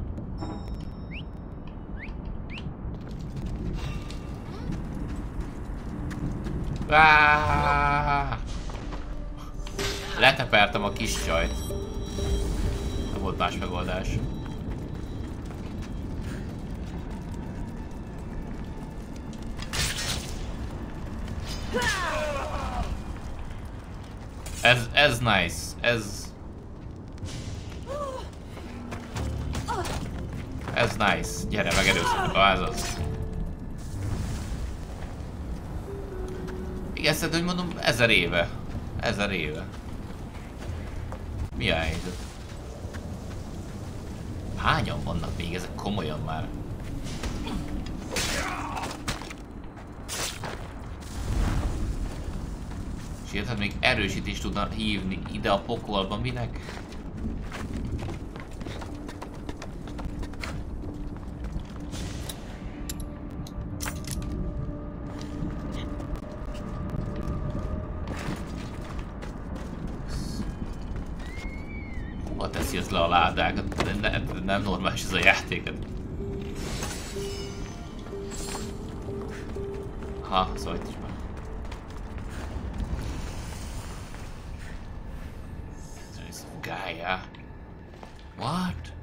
Letepertem a kis csajt. Nem volt más megoldás. Ez nice. Ez nice. Gyere, megerőszakod. Ez az. Igen, szerintem, hogy mondom, 1000 éve. Mi a helyzet? Hányan vannak még ezek komolyan már? És érted, még erősítést tudna hívni ide a pokolba, minek? Hova teszi az le a ládákat? Nem normális ez a játék. Ha, szóval itt is már. Gaia. What?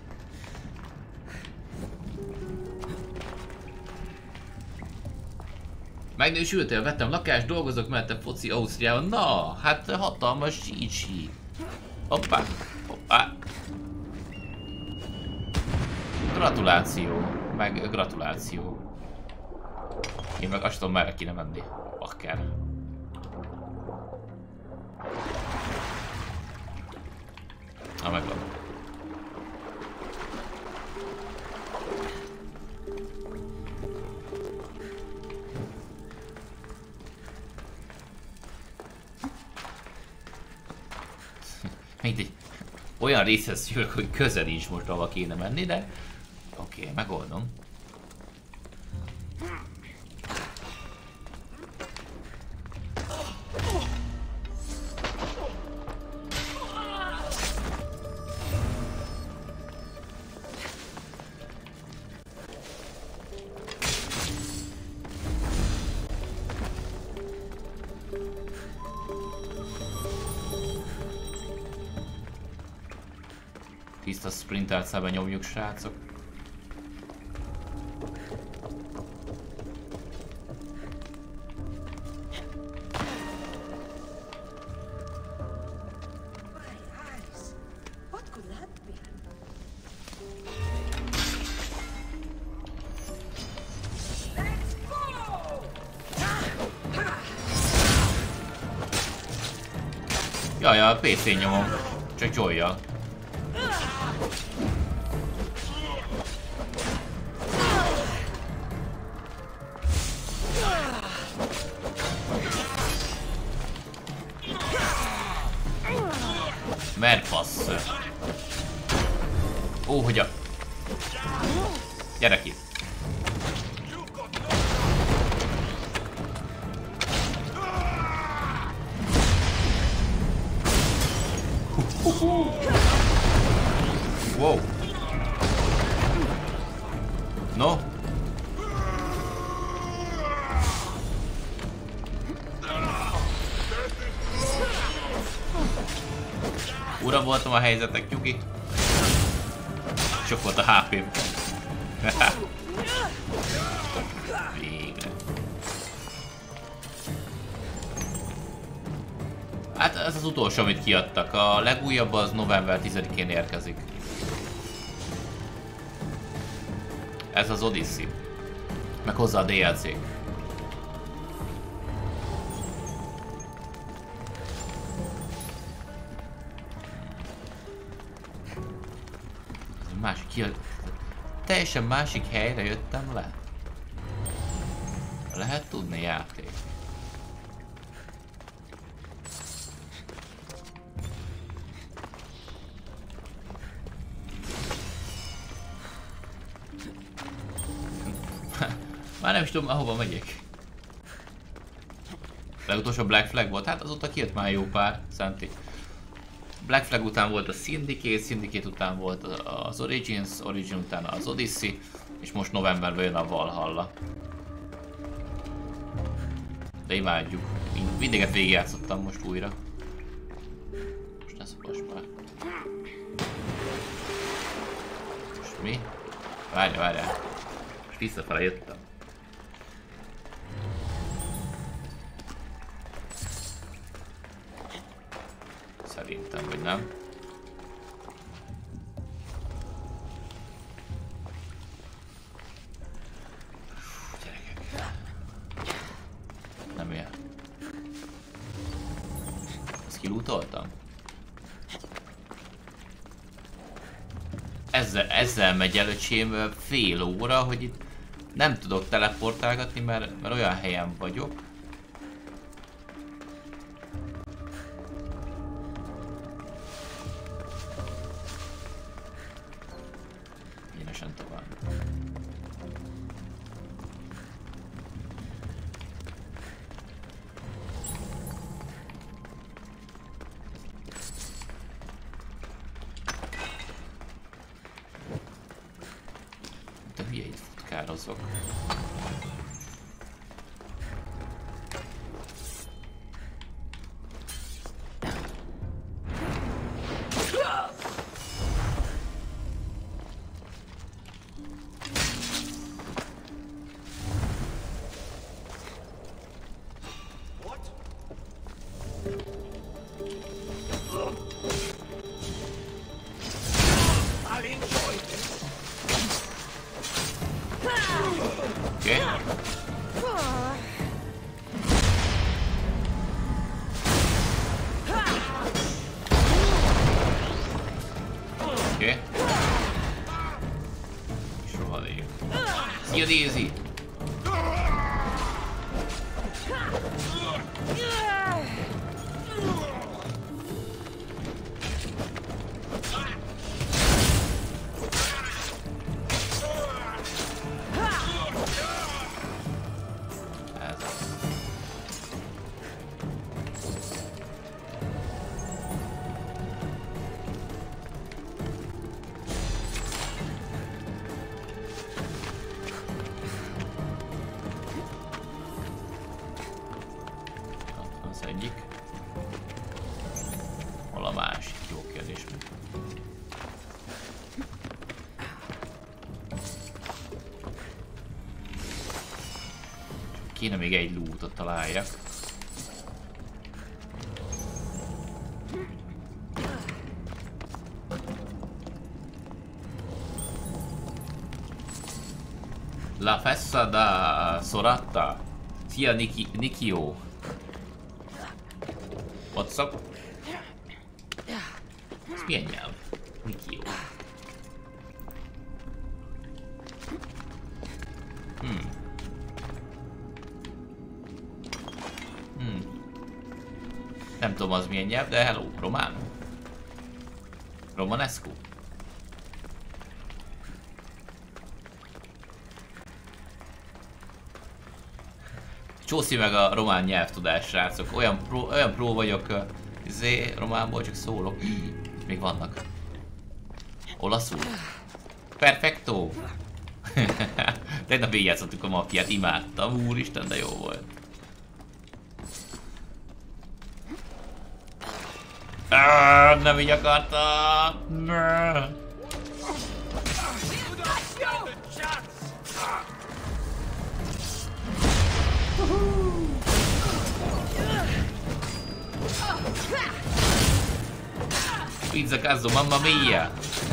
Megnősültél, vettem lakást, dolgozok mellette foci Ausztriában. Na, hát hatalmas sík. Hoppá. Gratuláció. Meg gratuláció. Én meg azt tudom, merre kéne menni. Bakker. Na, megvan. Mindegy. Olyan részhez jövök, hogy közel nincs most, ahova kéne menni, de oké, megoldom. Tiszta sprintelt szemben nyomjuk, srácok. Jaj, a PC-n nyomom, csak Joy-jal. Merpassz. Ó, hogy a... Gyere ki. Wow. No. Ura voltam a helyzetek, nyugi. Sok volt a HP-m. Végre. Hát ez az utolsó, amit kiadtak. A legújabb az november 10-én érkezik. Ez az Odyssey. Meg hozzá a DLC-k. Teljesen másik helyre jöttem le. Lehet tudni játék. Már nem is tudom, ahova megyek. Legutolsó Black Flag volt, hát azóta kijött már jó pár, Szenti. Black Flag után volt a Syndicate után volt az Origin után az Odyssey, és most novemberben jön a Valhalla. De imádjuk. Mindeget végigjátszottam most újra. Most ne szokass már. Most mi? Várjál. Most visszafele jöttem. Szerintem, vagy nem. Gyerekek. Nem ilyen. Ezt kilútoltam? Ezzel megy előcsém fél óra, hogy itt nem tudok teleportálgatni, mert olyan helyen vagyok. Easy. Kéne még egy lootot találjak. La festa da Sorata. Szia Nikio. What's up? Ez milyen nyelv? Nikio. Nem tudom az milyen nyelv, de hello, román. Romanescu? Csószi meg a román nyelvtudás, srácok. Olyan pró vagyok, románból csak szólok. Még vannak. Olaszul. Perfecto. Tegnap végigjátszottuk a maffiát, imádtam. Úristen, de jó volt. Nem így akartam. Pizza cazzo, mamma mia!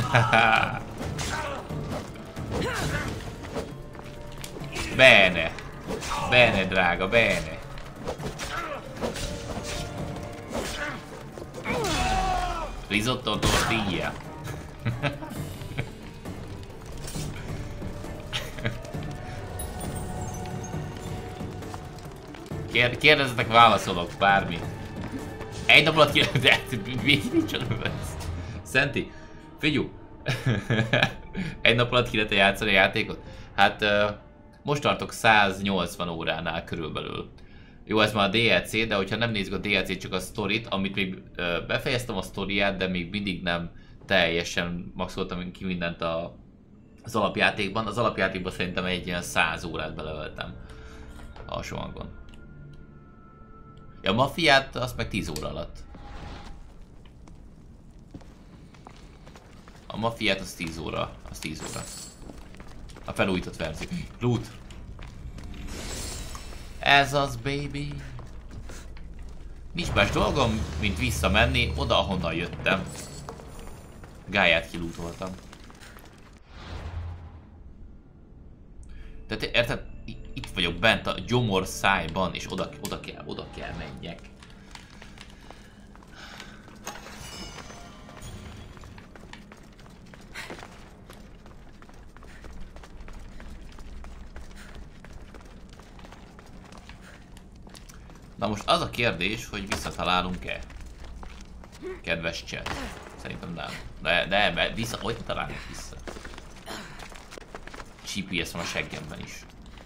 Bene! Bene, drága, bene! Risotto tortilla! Kérdezzetek, válaszolok, bármit. Egy nap alatt Szenti, figyú! Egy nap alatt ki lehet játszani a játékot? Hát most tartok 180 óránál körülbelül. Jó, ez már a DLC, de hogyha nem nézzük a DLC-t, csak a sztorit, amit még befejeztem a sztoriát, de még mindig nem teljesen maxoltam ki mindent az alapjátékban. Az alapjátékban szerintem egy ilyen 100 órát beleöltem alsó hangon. Ja, a maffiát azt meg 10 óra alatt. A maffiát az 10 óra. Az 10 óra. A felújított verzió. Loot. Ez az, baby. Nincs más dolgom, mint visszamenni oda, ahonnan jöttem. Gáját kilútoltam. Tehát érted? Itt vagyok bent a gyomor szájban, és oda kell menjek. Na most az a kérdés, hogy visszatalálunk-e? Kedves chat. Szerintem nem. De hogy találunk vissza? GPS van a seggemben is.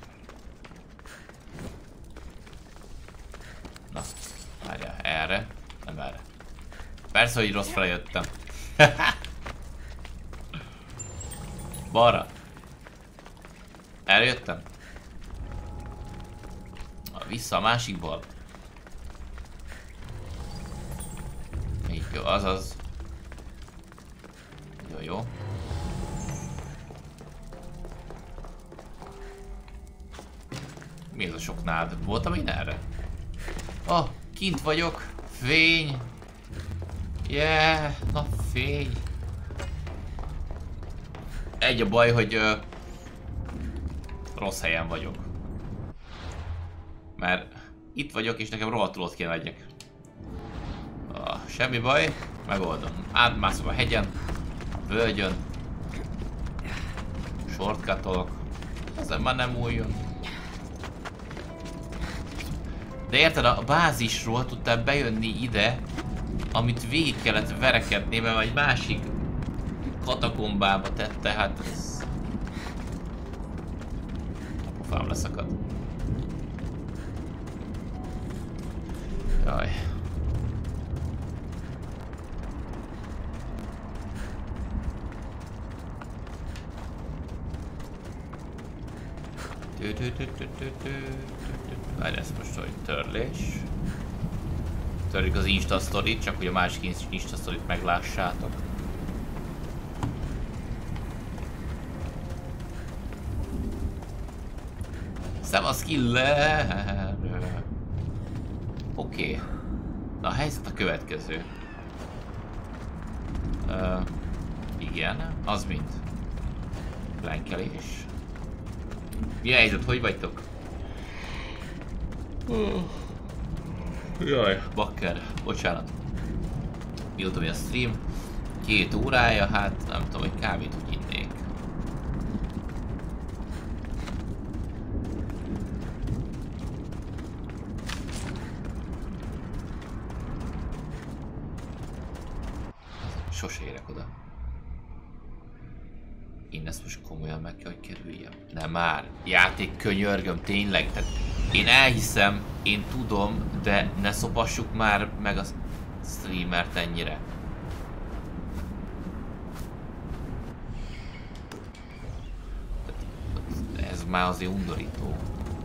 Na, várjál, erre, nem erre. Persze, hogy rossz fel jöttem. Balra. Eljöttem. Vissza a másik bal. Így jó, azaz. Jó. Mi ez a sok nád? Voltam én erre? Oh, kint vagyok. Fény. Yeah, napfény. Egy a baj, hogy rossz helyen vagyok. Mert itt vagyok, és nekem rohadtul ott kéne legyek. Semmi baj, megoldom. Átmászom a hegyen, völgyön. Shortcutolok. Ezen már nem újjon. De érted, a bázisról tudtál bejönni ide, amit végig kellett verekedni, mert egy másik katakombába tette, hát ez... A pofám leszakad. Jaj. Várj, ez most hogy törlés. Törjük az Insta Story-t, csak hogy a másik Insta Story-t meglássátok. Szevasz killer! Oké. Na a helyzet a következő. Igen, az mind. Lenkelés. Mi a helyzet? Hogy vagytok? Jaj, bakker, bocsánat. Mióta mi a stream? 2 órája, hát nem tudom, hogy kávét úgy innék. sose érek oda. Én ezt most komolyan meg kell, hogy kerüljem. Nem már. Játék, könyörgöm, tényleg. Tehát én elhiszem, én tudom, de ne szopassuk már meg a streamert ennyire. Ez már azért undorító.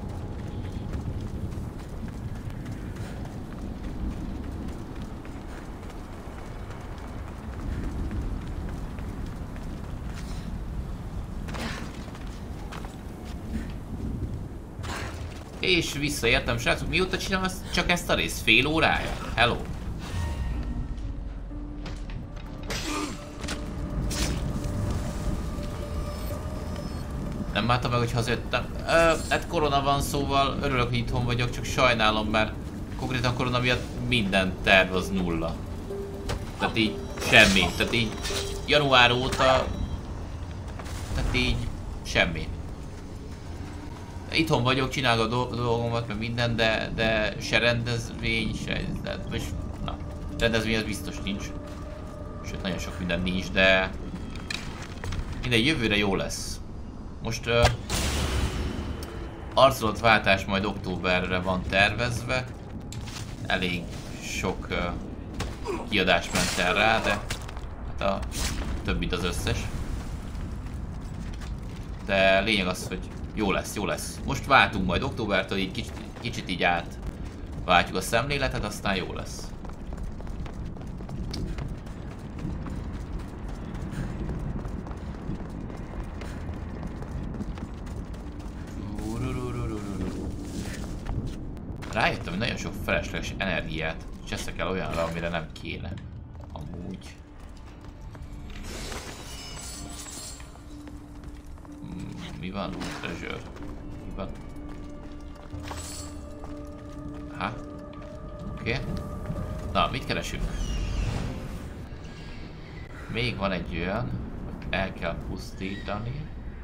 És visszaértem, srácok, mióta csinálom csak ezt a részt? Fél órája? Hello! Nem láttam meg, hogy hazajöttem. Hát korona van, szóval örülök, hogy itthon vagyok, csak sajnálom, mert konkrétan korona miatt minden terv az nulla. Tehát így semmi. Tehát így január óta... Tehát így semmi. Itthon vagyok, csinálok a dolgomat, meg minden, de se rendezvény, se... Vagy, na, rendezvény az biztos nincs. Sőt, nagyon sok minden nincs, de... Minden jövőre jó lesz. Most arculatváltás majd októberre van tervezve. Elég sok kiadás ment el rá, de hát a több, mint az összes. De lényeg az, hogy jó lesz, jó lesz. Most váltunk majd októbertől, így kicsit így átváltjuk a szemléletet, aztán jó lesz. Rájöttem, hogy nagyon sok felesleges energiát cseszek el olyanra, amire nem kéne. Amúgy. Mi van? Treasure. Mi van? Aha. Oké. Na, mit keresünk? Még van egy olyan, el kell pusztítani.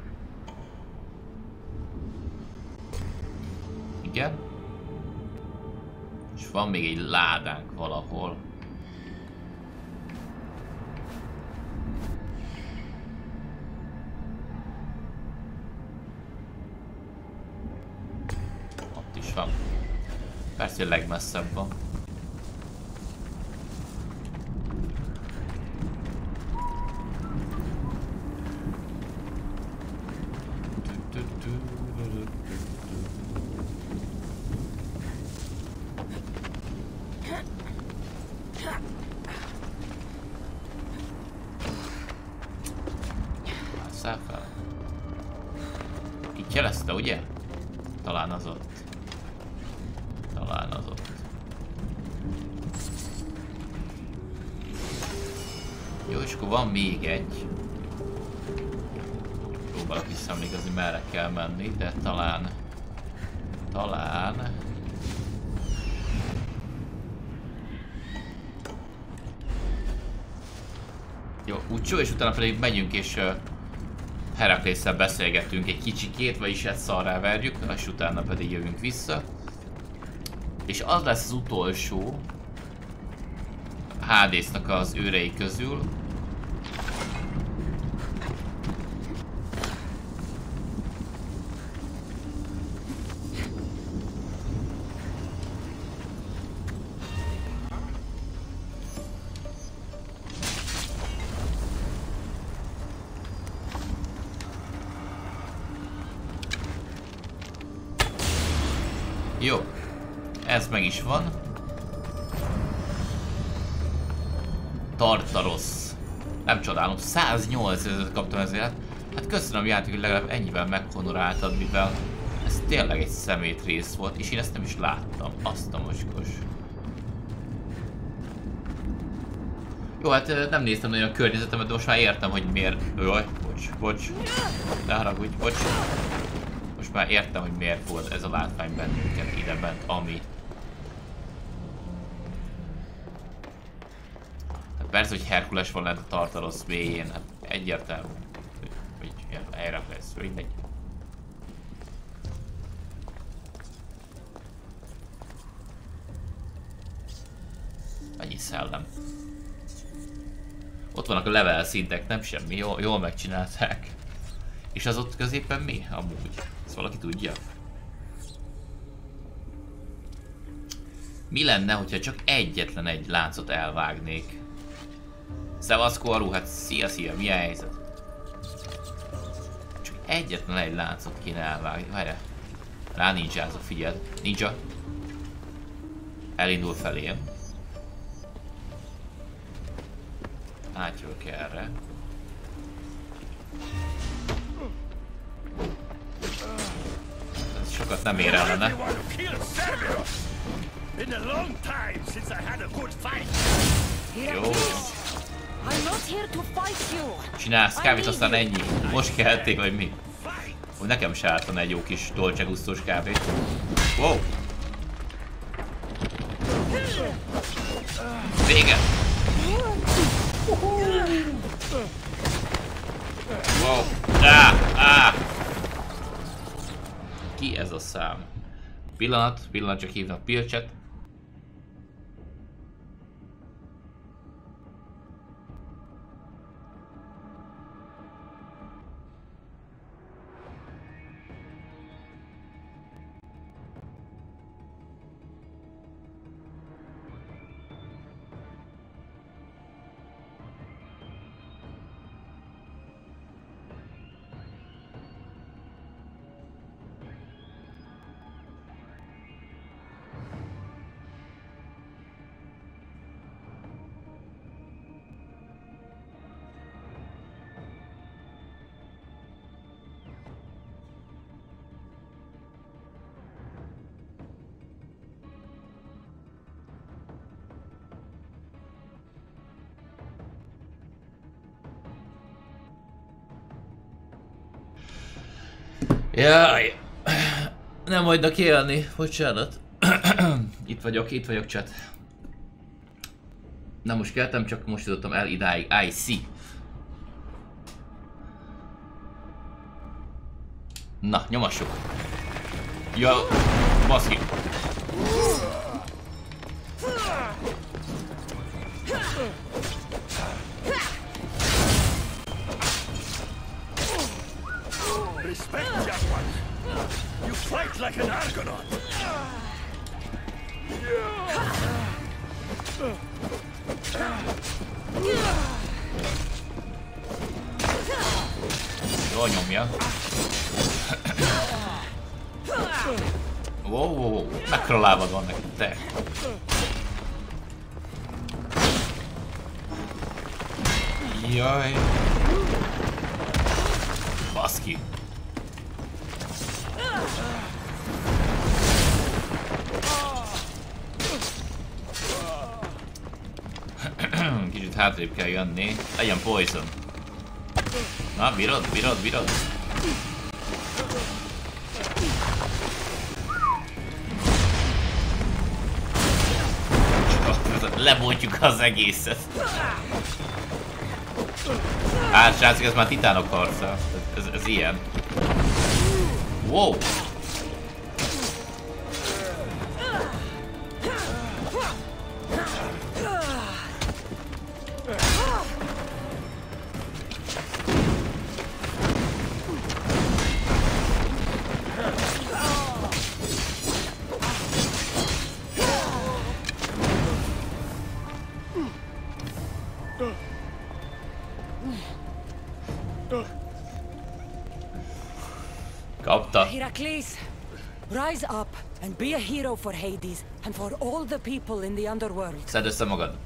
Igen. És van még egy ládánk valahol. Ott is van. Persze, hogy legmesszebb van. Itt jelezte, ugye? Talán az ott. Talán az ott. Jó, és akkor van még egy. Próbálok visszaemlékezni, merre kell menni, de talán... Jó, úgyhogy és utána pedig megyünk és Heraklésszel beszélgetünk egy kicsikét, vagyis ezt szarrá verjük, és utána pedig jövünk vissza. És az lesz az utolsó Hádésznak az őrei közül. Jó, ez meg is van. Tartarosz. Nem csodálom, 108 000 kaptam ezért. Hát köszönöm, játék, hogy legalább ennyivel meghonoráltad, mivel ez tényleg egy szemét rész volt, és én ezt nem is láttam. Azt a mocskos. Jó, hát nem néztem nagyon a környezetemet, de most már értem, hogy miért... Jaj, bocs. Ne haragudj, bocs. Most már értem, hogy miért volt ez a látvány bennünket ide bent, ami... Hát persze, hogy Herkules van lent a Tartarosz mélyén, hát egyértelmű, hogy helyre lesz, mindegy. Annyi szellem. Ott vannak a level szintek, nem semmi, jól megcsinálták. És az ott középen mi? Amúgy. Ezt valaki tudja? Mi lenne, hogyha csak egyetlen egy láncot elvágnék? Szevasz Koaru, hát szia, milyen helyzet? Csak egyetlen egy láncot kéne elvágni, várjál. Rá ninjázok, figyeld. Ninja. Elindul felém. Átjövök erre. Ez sokat nem ér ellene. Jó. Csinálsz kávét, aztán ennyi. Most kellették, vagy mi? Hogy nekem se álltana egy jó kis dolce gusztos kávét. Wow. Vége. Wow. Ki ez a szám? Pillanat, csak hívnak Pilcset. Jaj, nem hagynak élni, bocsánat. Itt vagyok, chat. Na most keltem, csak most jutottam el idáig. I see. Na, nyomassuk. Jó, baszki. Respect that one. You fight like an Argonaut. Jól nyomja. Wow, mekkora lábad van neked, te. Jaj. Baszki. Kicsit hátrébb kell jönni. Legyen poison. Na, bírod. Lebontjuk az egészet. Hát srácok, ez már titánok harca. Ez ilyen. Wow! Kapta. Heracles, rise up and be a hero for Hades and for all the people in the underworld. Szedd össze magad.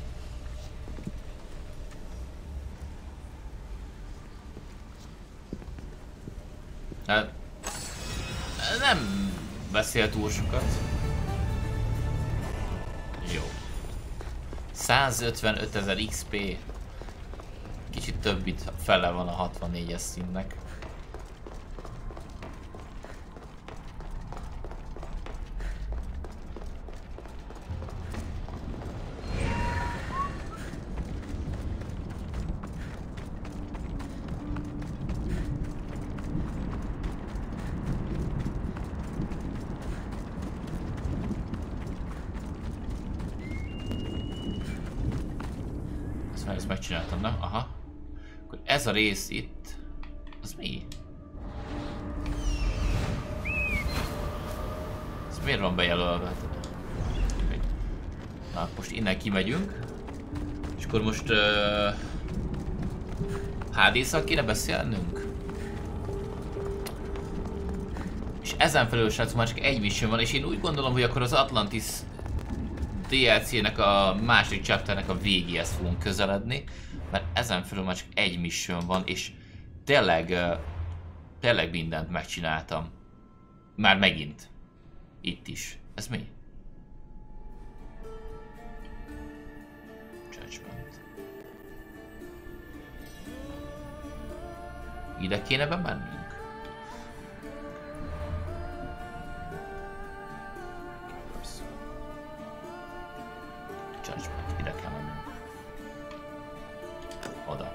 Hát... nem beszél túl sokat. Jó. 155 000 XP. Kicsit több itt fele van a 64-es színnek. Ezt megcsináltam, nem? Aha. Akkor ez a rész itt... Az mi? Ez miért van bejelölve? Na, most innen kimegyünk. És akkor most... HD-szal kéne beszélnünk? És ezen felül, srácok, már csak egy mission van, és én úgy gondolom, hogy akkor az Atlantis DLC-nek a második chapternek a végéhez fogunk közeledni, mert ezen felül már csak egy mission van, és tényleg mindent megcsináltam. Már megint. Itt is. Ez mi? Judgment. Ide kéne bemennünk? Judgment, ide kell mennünk. Oda.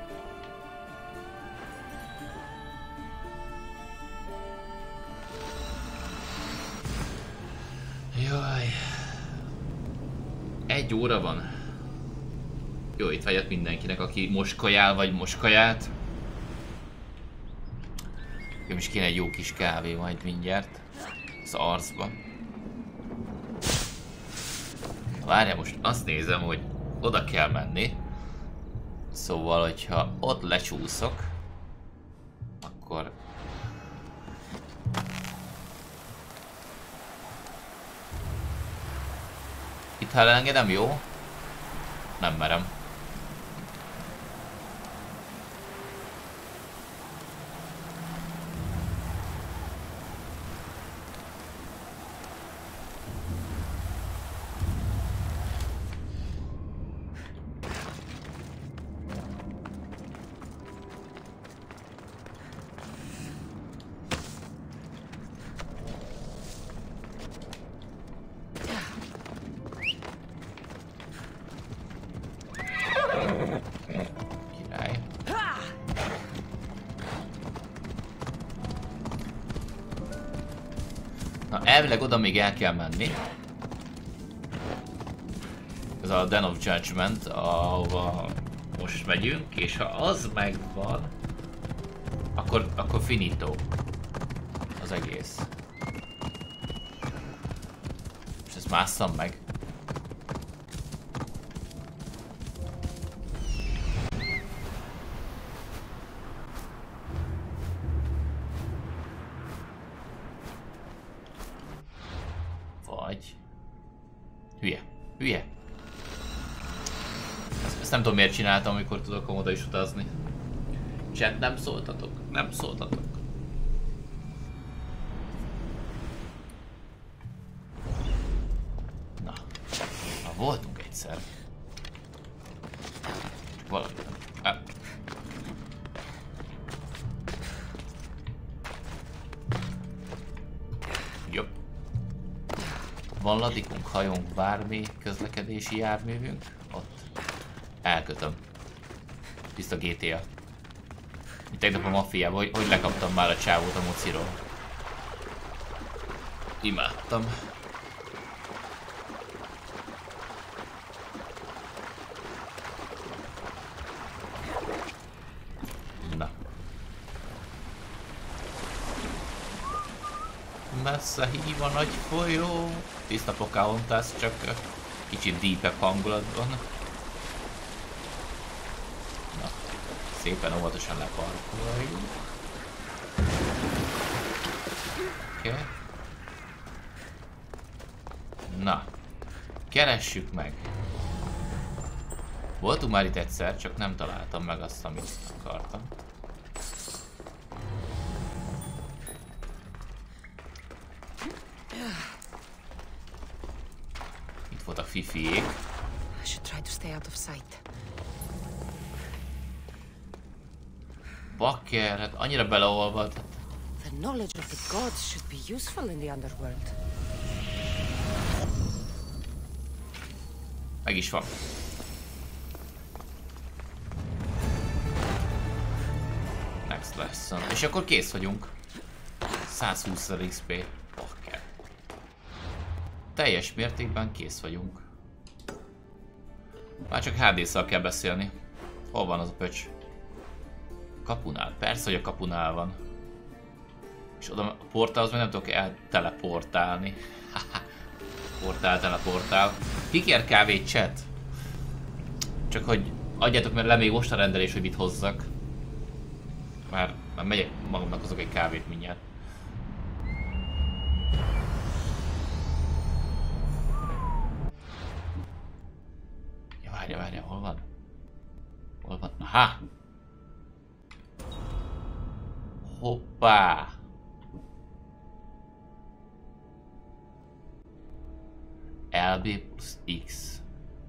Jaj. 1 óra van. Jó étvágyat mindenkinek, aki most kajál vagy most kajált. Nekem is kéne egy jó kis kávé majd mindjárt. Az arcba. Várjál, most azt nézem, hogy oda kell menni. Szóval, hogyha ott lecsúszok, akkor... Itt ha elengedem, jó? Nem merem. Elvileg oda még el kell menni. Ez a Den of Judgment, ahova most megyünk, és ha az megvan, akkor finito az egész. És ezt másszam meg. Hülye. Ezt nem tudom miért csináltam, amikor tudok oda is utazni. Chat, nem szóltatok. Nem szóltatok. Na. Voltunk egyszer. Csak valami nem. Jobb. Van ladikunk, hajónk, bármi közlekedési járművünk? Ott. Elkötöm. Tiszta GTA. Mint tegnap a maffiában, hogy lekaptam már a csávót a mociról. Imádtam. Na. Messze hív a nagy folyó. Tiszta Pocahontas, csak kicsit deepebb hangulatban. Na, szépen óvatosan leparkoljuk. Oké. Okay. Na, keressük meg. Voltunk már itt egyszer, csak nem találtam meg azt, amit akartam. Volt a fifiék. Bakker, hát annyira beleolvad. The knowledge of the gods should be useful in the underworld. Meg is van. Next lesson. És akkor kész vagyunk. 120 XP. Bakker. Teljes mértékben kész vagyunk. Már csak HD-szal kell beszélni. Hol van az a pöcs? Kapunál. Persze, hogy a kapunál van. És oda a portálhoz meg nem tudok elteleportálni. Portál, teleportál. Ki kér kávét, chat? Csak hogy adjátok meg le még most a rendelés, hogy mit hozzak. Már megyek magamnak azok egy kávét mindjárt. Ja, várja, hol van? Hol van? Aha! Hoppá! LB plusz X.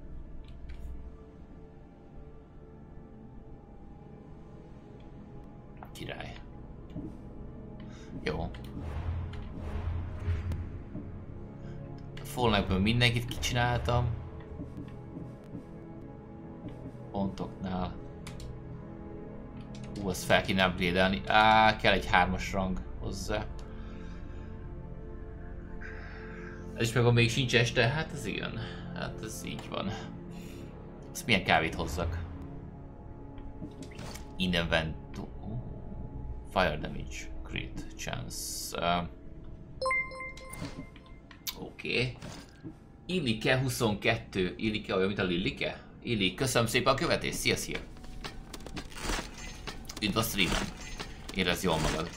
Király. Jó. A Fallenekből mindenkit kicsináltam. Pontoknál. Azt fel kéne upgrade-elni. Kell egy 3-as rang hozzá. Ez is meg még sincs este, hát ez igen. Hát ez így van. Azt milyen kávét hozzak? Inventu. Fire damage. Crit chance. Oké. Illike 22. Illike olyan, mint a Lillike? Illik, köszönöm szépen a követést. Szia! Üdv a streamen. Érezd jól magad.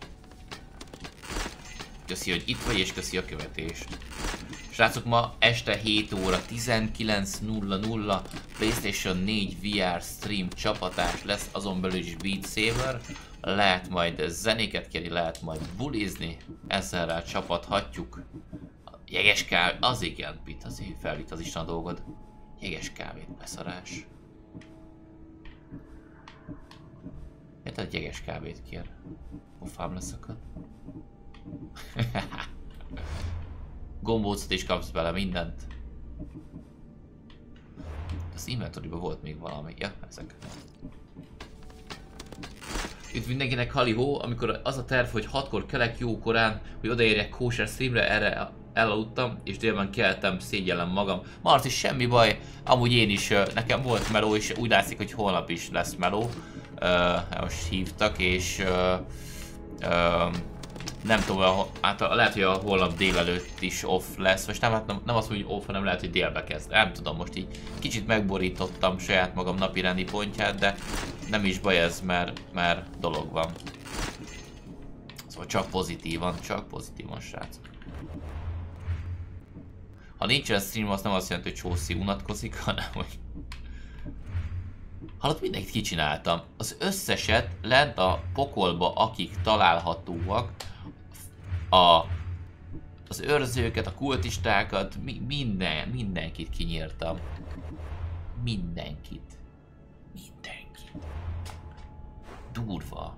Köszi, hogy itt vagy, és köszi a követést. Srácok, ma este 7 óra 19:00 PlayStation 4 VR stream csapatás lesz, azon belül is Beat Saber. Lehet majd zenéket kérni, lehet majd bulizni, ezzel rá csapathatjuk. Jeges kávé, az igen, Pit, azért felvitt az Isten a dolgod. Jeges kávét, beszarás. Érted, jeges kávét kér. Pofám leszakad. Gombócot is kapsz bele, mindent. Az inventoryban volt még valami. Ja, ezek. Itt mindenkinek halihó, amikor az a terv, hogy 6-kor kelek jó korán, hogy odaérjek kóser streamre, erre elaludtam, és délben keltem, szégyellem magam. Marci, semmi baj, amúgy én is, nekem volt meló, és úgy látszik, hogy holnap is lesz meló. Most hívtak, és nem tudom, hát lehet, hogy a holnap délelőtt is off lesz, most nem azt mondom, hogy off, hanem lehet, hogy délbe kezd. Nem tudom, most így kicsit megborítottam saját magam napirendi pontját, de nem is baj ez, mert dolog van. Szóval csak pozitívan, srácok. Ha nincsen stream, az nem azt jelenti, hogy Csószi unatkozik, hanem hogy... Hallott, mindenkit kicsináltam. Az összeset lent a pokolba, akik találhatóak, az őrzőket, a kultistákat, mindenkit kinyírtam. Mindenkit. Durva.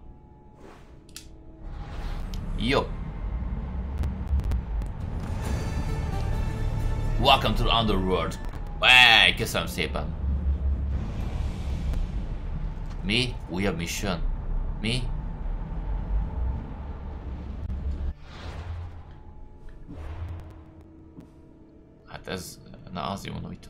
Jó. Welcome to the Underworld. Hey, köszönöm szépen. Mi? Újabb mission? Mi? Hát ez... Na, az jó, hogy...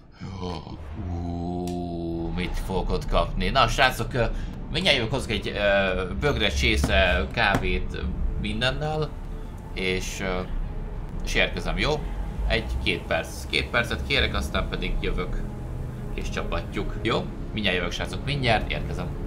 Mit fogok ott kapni? Na, srácok, mindjárt jövök hozzá egy bögre, csésze, kávét mindennel, és érkezem, jó? 1-2 perc. 2 percet kérek, aztán pedig jövök, és csapatjuk, jó? Mindjárt jövök, srácok, mindjárt érkezem.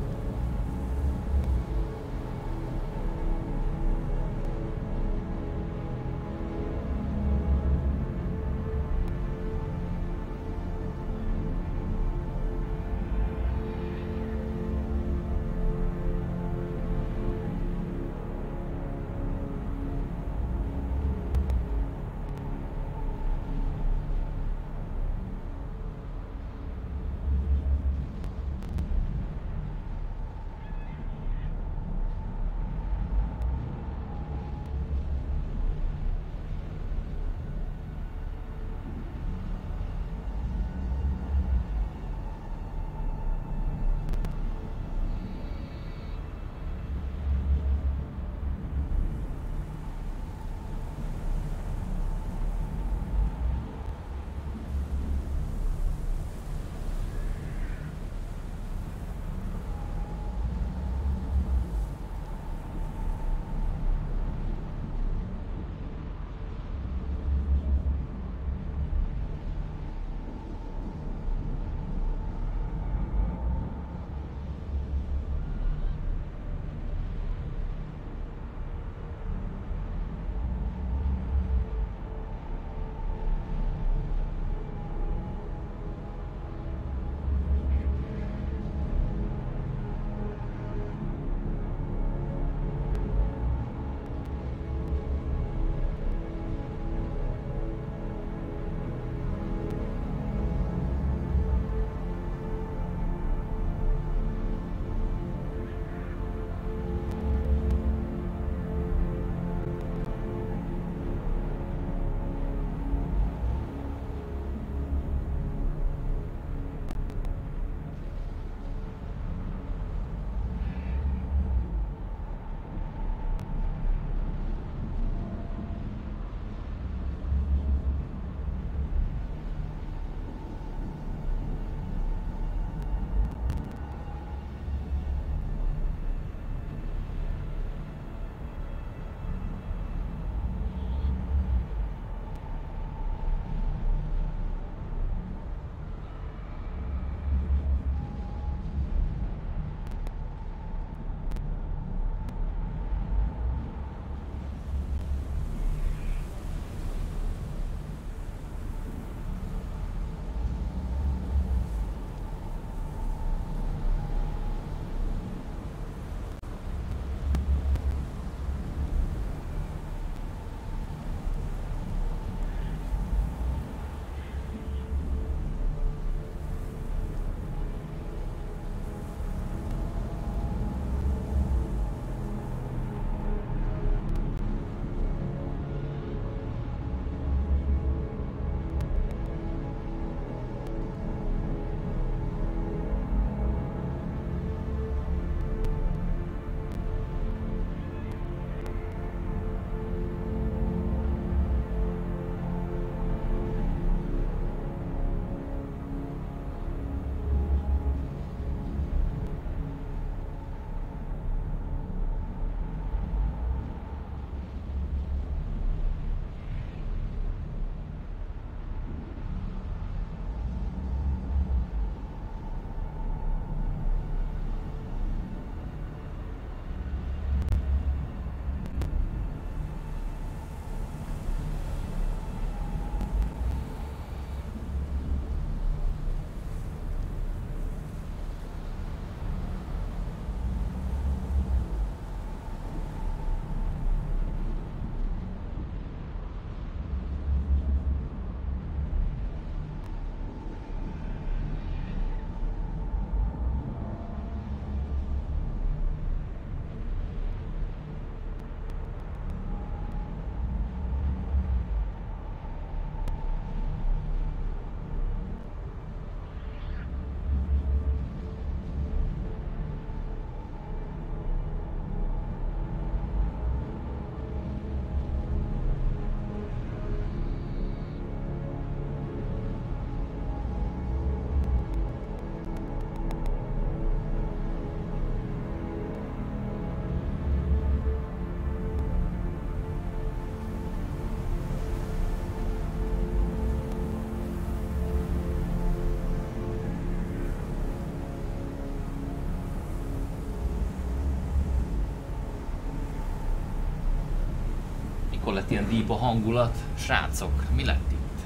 Akkor lett ilyen deep a hangulat. Srácok, mi lett itt?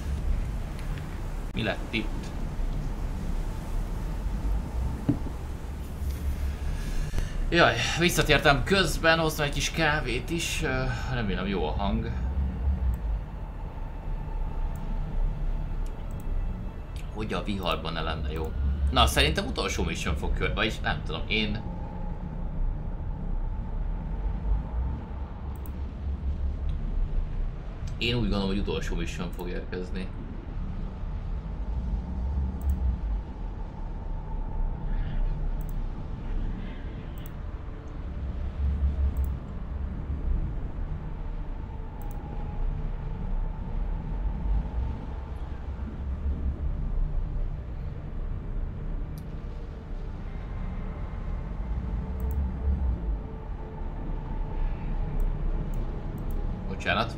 Mi lett itt? Jaj, visszatértem közben, hoztam egy kis kávét is. Remélem jó a hang. Hogy a viharban ne lenne jó. Na, szerintem utolsó mission fog követni, vagyis nem tudom, én úgy gondolom, hogy utolsó mission fog érkezni. Bocsánat.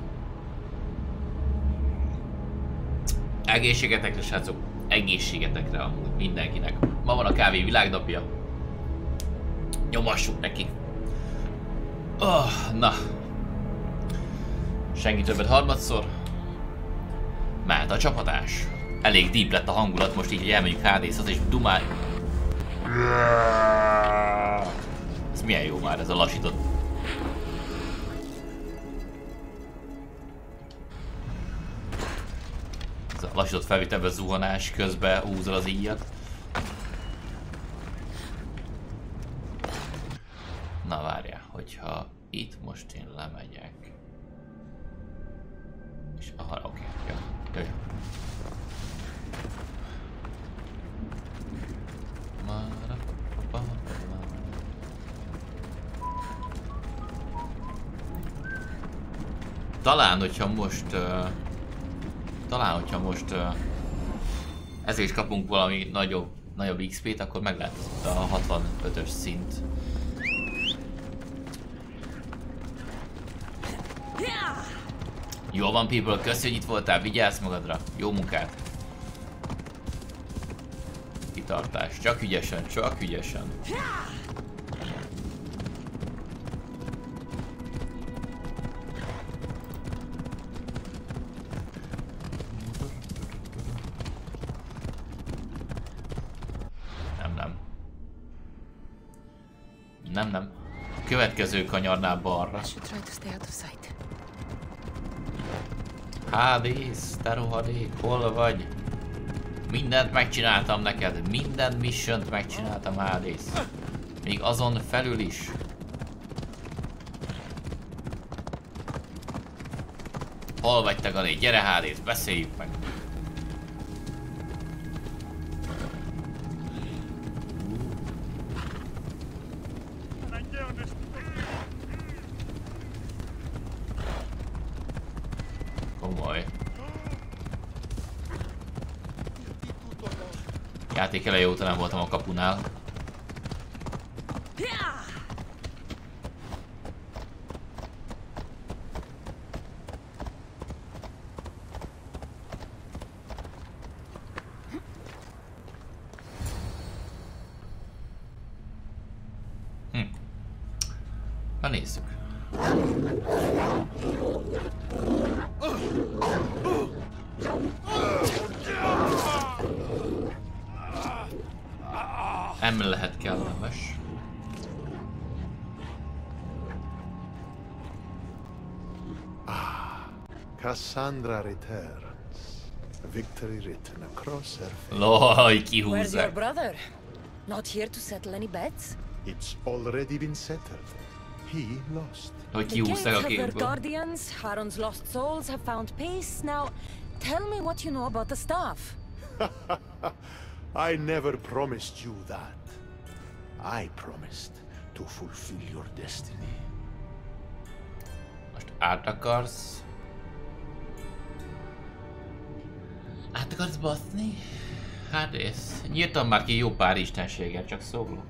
Egészségetekre, srácok. Egészségetekre amúgy mindenkinek. Ma van a kávé világnapja. Nyomassuk neki. Oh, na. Senki többet harmadszor. Mehet a csapatás. Elég deep lett a hangulat most így, hogy elmegyünk HD-szat és dumál. Ez milyen jó már ez a lassított. Lassított felvételbe zuhanás közben húzol az íjat. Na várjál, hogyha itt most én lemegyek. És aha, oké, jó. Talán, hogyha most ezért is kapunk valami nagyobb XP-t, akkor meg lehet a 65-ös szint. Jó van, people, köszi, hogy itt voltál, vigyázz magadra, jó munkát! Kitartás, csak ügyesen, csak ügyesen. Nem. A következő kanyarnál balra. Hades, te rohadék, hol vagy? Mindent megcsináltam neked, minden missiont megcsináltam, Hades. Még azon felül is. Hol vagy te, Gané? Gyere, Hades, beszéljük meg. Játék eleje óta nem voltam a kapunál. Na nézzük. Nem lehet kellemes. Cassandra returns. Victory written across her face. Loj, kihúzzák. Where's your brother? Not here to settle any bets? It's already been settled. He lost. Hogy The kihúzták a gates have their képből. guardians, Haron's lost souls have found peace. Now, tell me what you know about the staff. I never promised you that. I promised to fulfill your destiny. Most át akarsz baszni? Hát ez. Nyírtam már ki jó pár istenséget, csak szólok.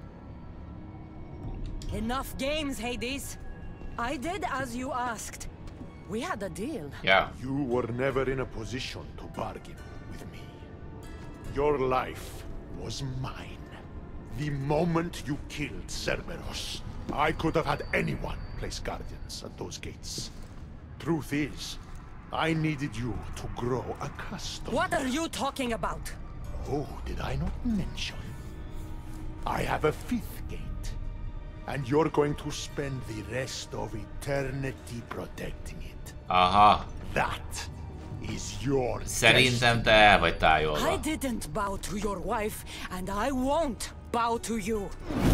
Enough games, Hades. I did as you asked. We had a deal. Yeah. You were never in a position to bargain with me. Your life was mine. The moment you killed Cerberus, I could have had anyone place guardians at those gates. Truth is, I needed you to grow accustomed. What are you talking about? Oh, did I not mention? I have a fifth gate, and you're going to spend the rest of eternity protecting it. Aha. That is your Szerintem te el vagy tájolva. I didn't bow to your wife, and I won't bow to you.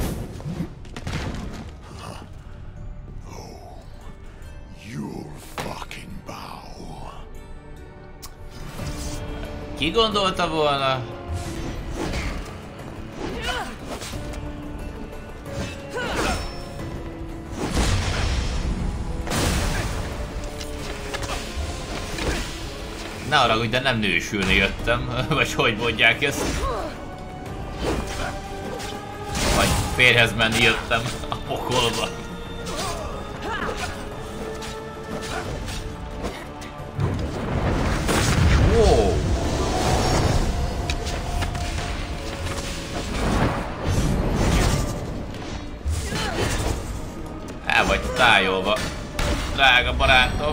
You'll fucking bow. Ki gondolta volna? Ne haragudj, de nem nősülni jöttem, vagy hogy mondják ezt? Vagy férjhez menni jöttem a pokolba. Wow. El vagy tájolva, drága barátom.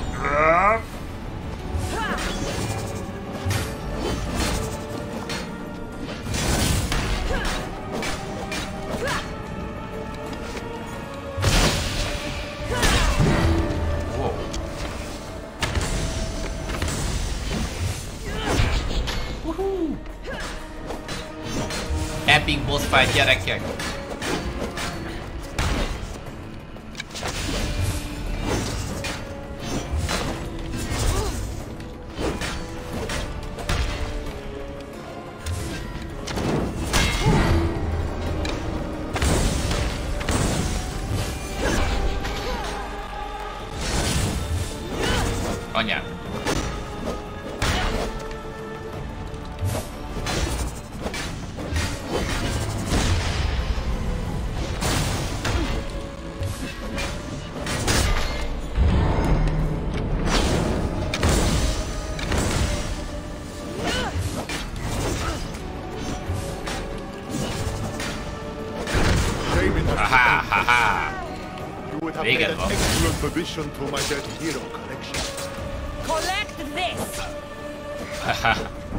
Epic boss fight, gyerekek! Anyám! Véged van. Excellent addition to my dead hero collection. Collect this! Haha.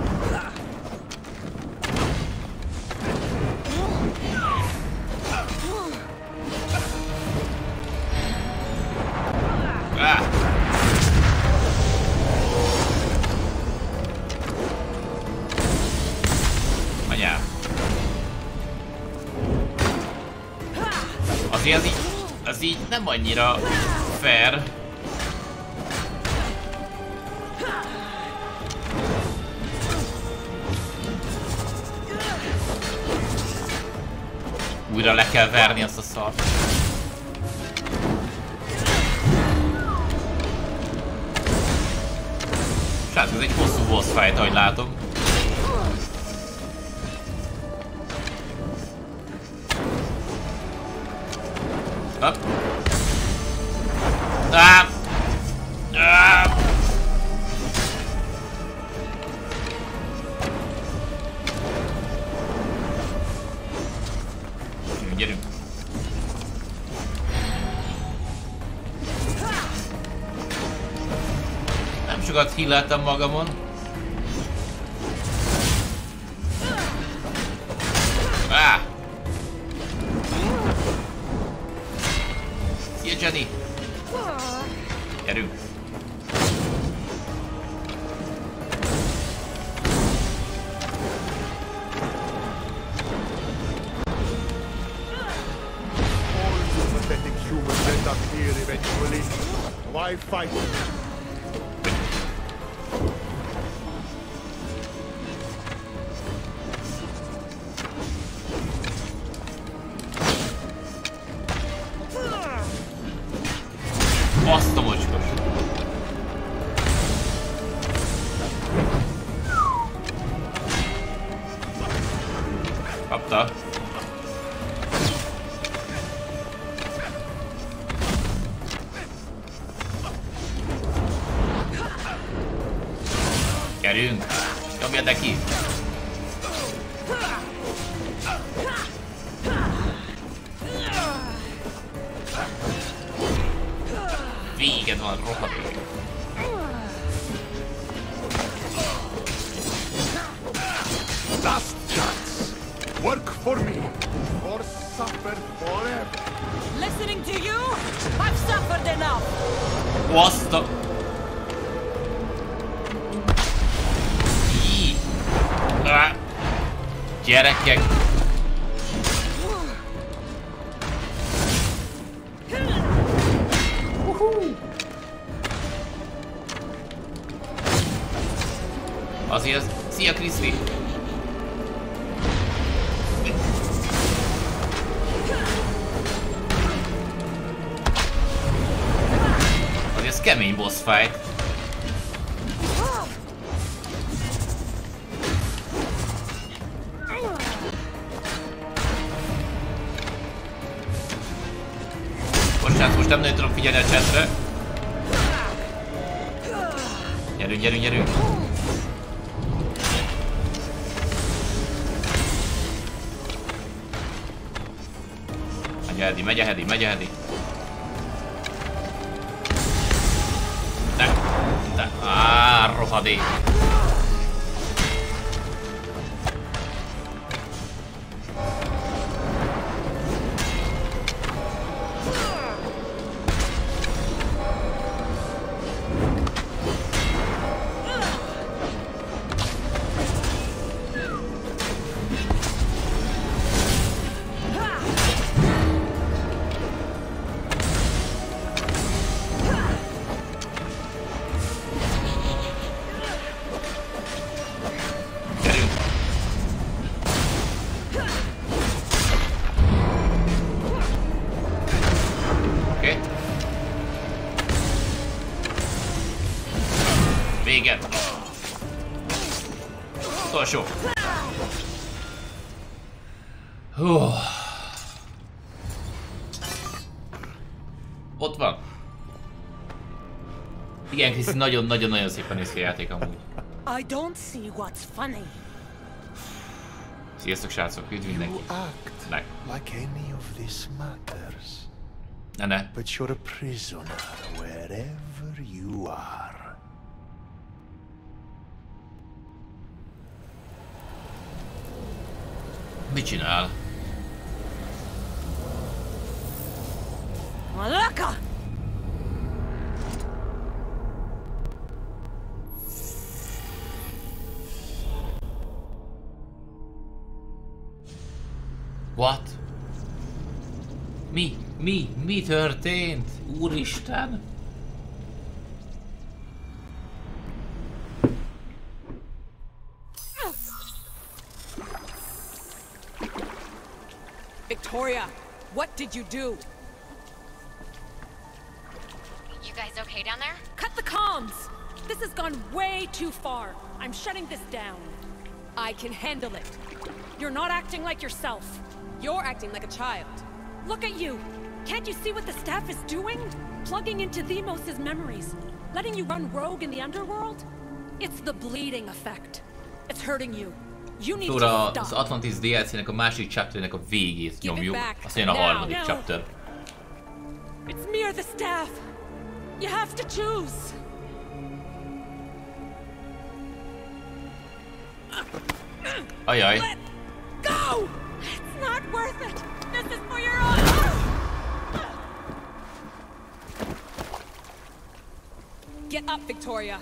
Anyám. Azért az így nem annyira fair. Újra le kell verni azt a szart. Srác, ez egy hosszú boss fight, ahogy látom. Hopp. Ah. Ah. Gyerünk. Nem sokat hilleltem magamon. Ah. Szia, Jenny! Gyerünk! Pathetic humans end up here eventually. Why fight? Azt a mocskos! Kapta. Gyerünk! Nyomja neki! Véged van, rohadék! Gyerekek! Azért, szia Kriszti! Azért ez kemény boss fight. Bocsánat, most nem nagyon tudok figyelni a chatre. Gyerünk, gyerünk, gyerünk! Megy a Hedi, megy a Hedi. De, rohadék. Véget! Utolsó! Ott van! Igen, Kriszti, nagyon-nagyon szépen néz ki a játék amúgy. I don't see what's funny. Sziasztok srácok, üdv mindenki! Meg. Like any of this matters. Ne. But you're a prisoner wherever you are. Mit csinál? Malaka! What? Mi történt? Úristen! Victoria, what did you do? You guys okay down there? Cut the comms! This has gone way too far. I'm shutting this down. I can handle it. You're not acting like yourself. You're acting like a child. Look at you! Can't you see what the staff is doing? Plugging into Deimos' memories. Letting you run rogue in the underworld? It's the bleeding effect. It's hurting you. You need to stop. Az Atlantis DLC-nek a második chapternek a végét nyomjuk. Azt jön a harmadik chapter. It's me or the staff. You have to choose. Ajaj. Let go! It's not worth it. This is for your own. Get up, Victoria.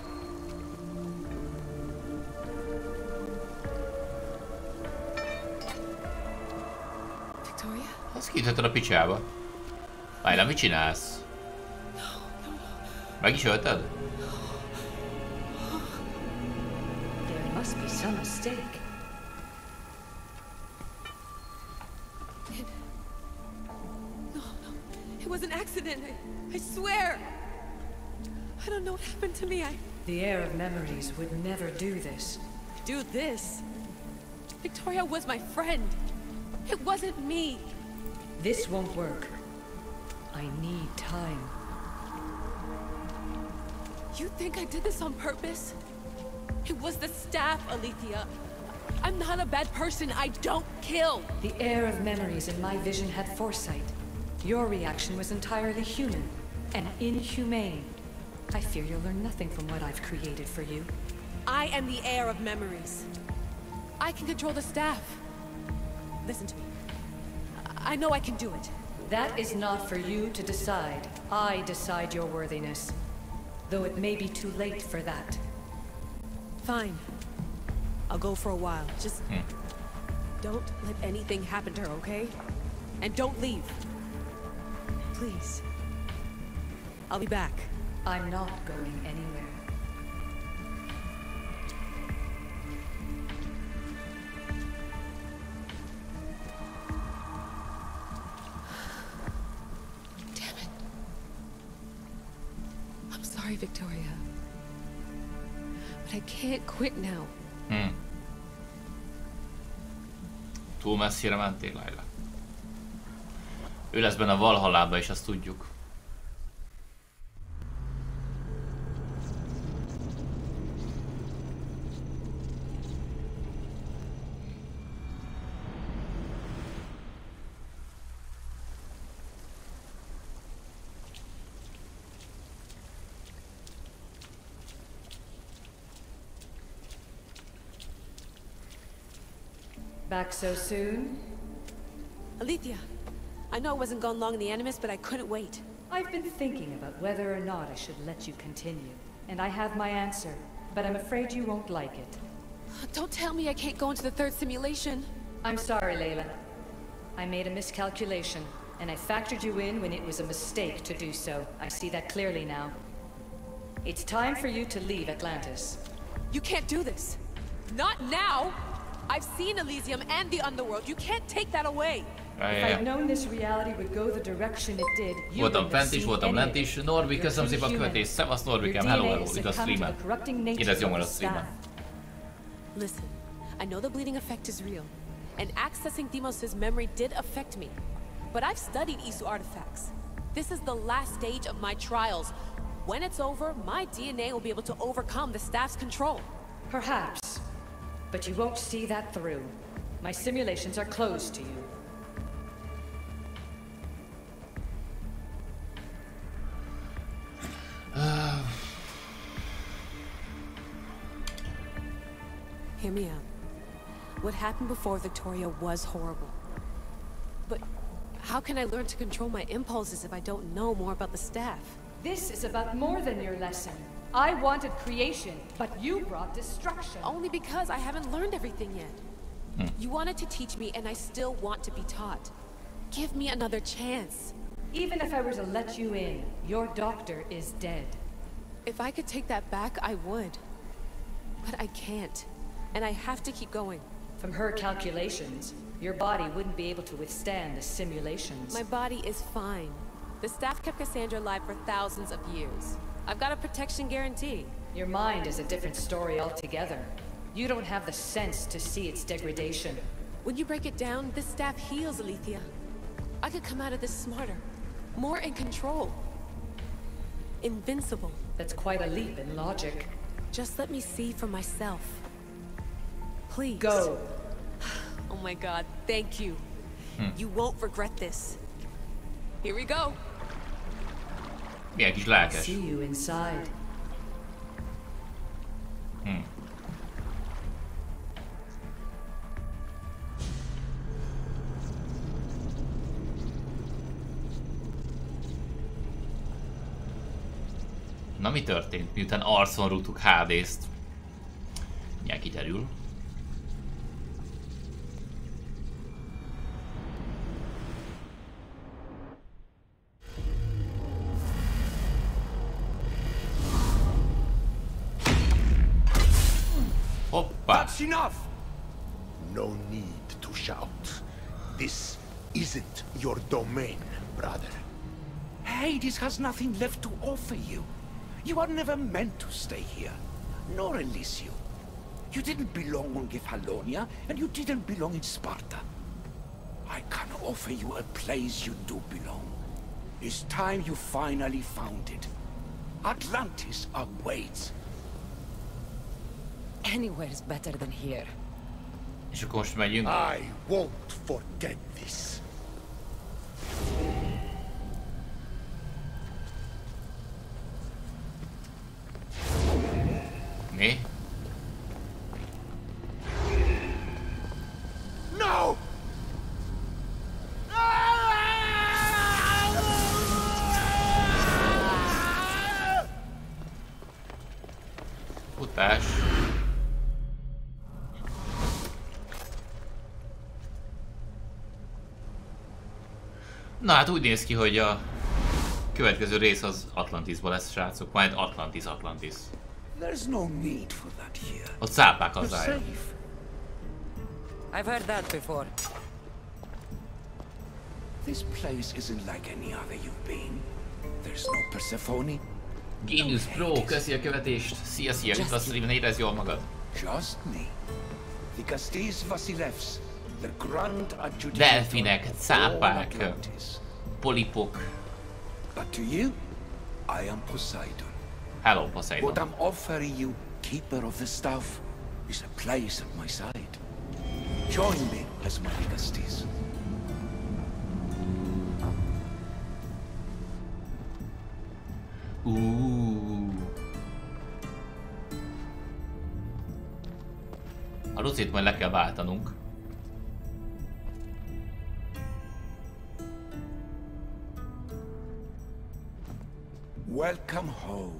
Victoria? Azt kitöltöd a picsába. Várjál, mit csinálsz? Meg is ölted? There must be some mistake. No. It was an accident. I swear. I don't know what happened to me. The heir of memories would never do this. Do this? Victoria was my friend. It wasn't me. This won't work. I need time. You think I did this on purpose? It was the staff, Alethea. I'm not a bad person. I don't kill. The heir of memories in my vision had foresight. Your reaction was entirely human and inhumane. I fear you'll learn nothing from what I've created for you. I am the heir of memories. I can control the staff. Listen to me. I know I can do it. That is not for you to decide. I decide your worthiness. Though it may be too late for that. Fine. I'll go for a while. Just Don't let anything happen to her, okay? And don't leave. Please. I'll be back. I'm not going anywhere. Damn it. I'm sorry, Victoria. But I can't quit now. Túl messzire mentél, Layla. Ő lesz benne a Valhallában is, azt tudjuk. Back so soon? Alethea, I know I wasn't gone long in the Animus, but I couldn't wait. I've been thinking about whether or not I should let you continue. And I have my answer, but I'm afraid you won't like it. Don't tell me I can't go into the third simulation. I'm sorry, Layla. I made a miscalculation, and I factored you in when it was a mistake to do so. I see that clearly now. It's time for you to leave Atlantis. You can't do this. Not now! I've seen Elysium and the Underworld. You can't take that away. If I'd known this reality would go the direction it did, you voltam fent is, voltam lent is. Norbi, köszönöm szépen a követést. Szevasz Norbikem, hello, itt a streamen. Itt nyomod a streamen. Listen, I know the bleeding effect is real, and accessing Deimos' memory did affect me. But I've studied Isu artifacts. This is the last stage of my trials. When it's over, my DNA will be able to overcome the staff's control. Perhaps. But you won't see that through. My simulations are closed to you. Hear me out. What happened before Victoria was horrible. But how can I learn to control my impulses if I don't know more about the staff? This is about more than your lesson. I wanted creation, but you brought destruction. Only because I haven't learned everything yet. You wanted to teach me, and I still want to be taught. Give me another chance. Even if I were to let you in, your doctor is dead. If I could take that back, I would. But I can't. And I have to keep going. From her calculations, your body wouldn't be able to withstand the simulations. My body is fine. The staff kept Cassandra alive for thousands of years. I've got a protection guarantee. Your mind is a different story altogether. You don't have the sense to see its degradation. When you break it down, this staff heals, Alethea. I could come out of this smarter, more in control. Invincible. That's quite a leap in logic. Just let me see for myself. Please. Go. Oh my god, thank you. You won't regret this. Here we go. Milyen kis lelkes. See you inside. Na mi történt, miután arcon rúgtuk Hádészt? Mindjárt kiderül. Hoppa! That's enough! No need to shout. This isn't your domain, brother. Hades has nothing left to offer you. You are never meant to stay here, nor Elysium. You didn't belong on Kefalonia, and you didn't belong in Sparta. I can offer you a place you do belong. It's time you finally found it. Atlantis awaits. Anywhere's better than here. És akkor most megyünk. I won't forget this. Mi? No! Futás. Na hát úgy néz ki, hogy a következő rész az Atlantisban lesz, srácok. Majd Atlantis. There's no need for that here. Ott cápák You're hazája. safe. I've heard that before. This place isn't like any other you've been. There's no Persephone. Genius Pro, köszi a követést. Szia, itt a streamen, érezd jól magad. Just me. Vikastis Vasilevs, the Grand Adjudicator. Delfinek, cápák, polipok. But to you, I am Poseidon. Hello, Poseidon. What I'm offering you, Keeper of the Staff, is a place at my side. Join me as my Vikastis. A Lucit majd le kell váltanunk. Welcome home.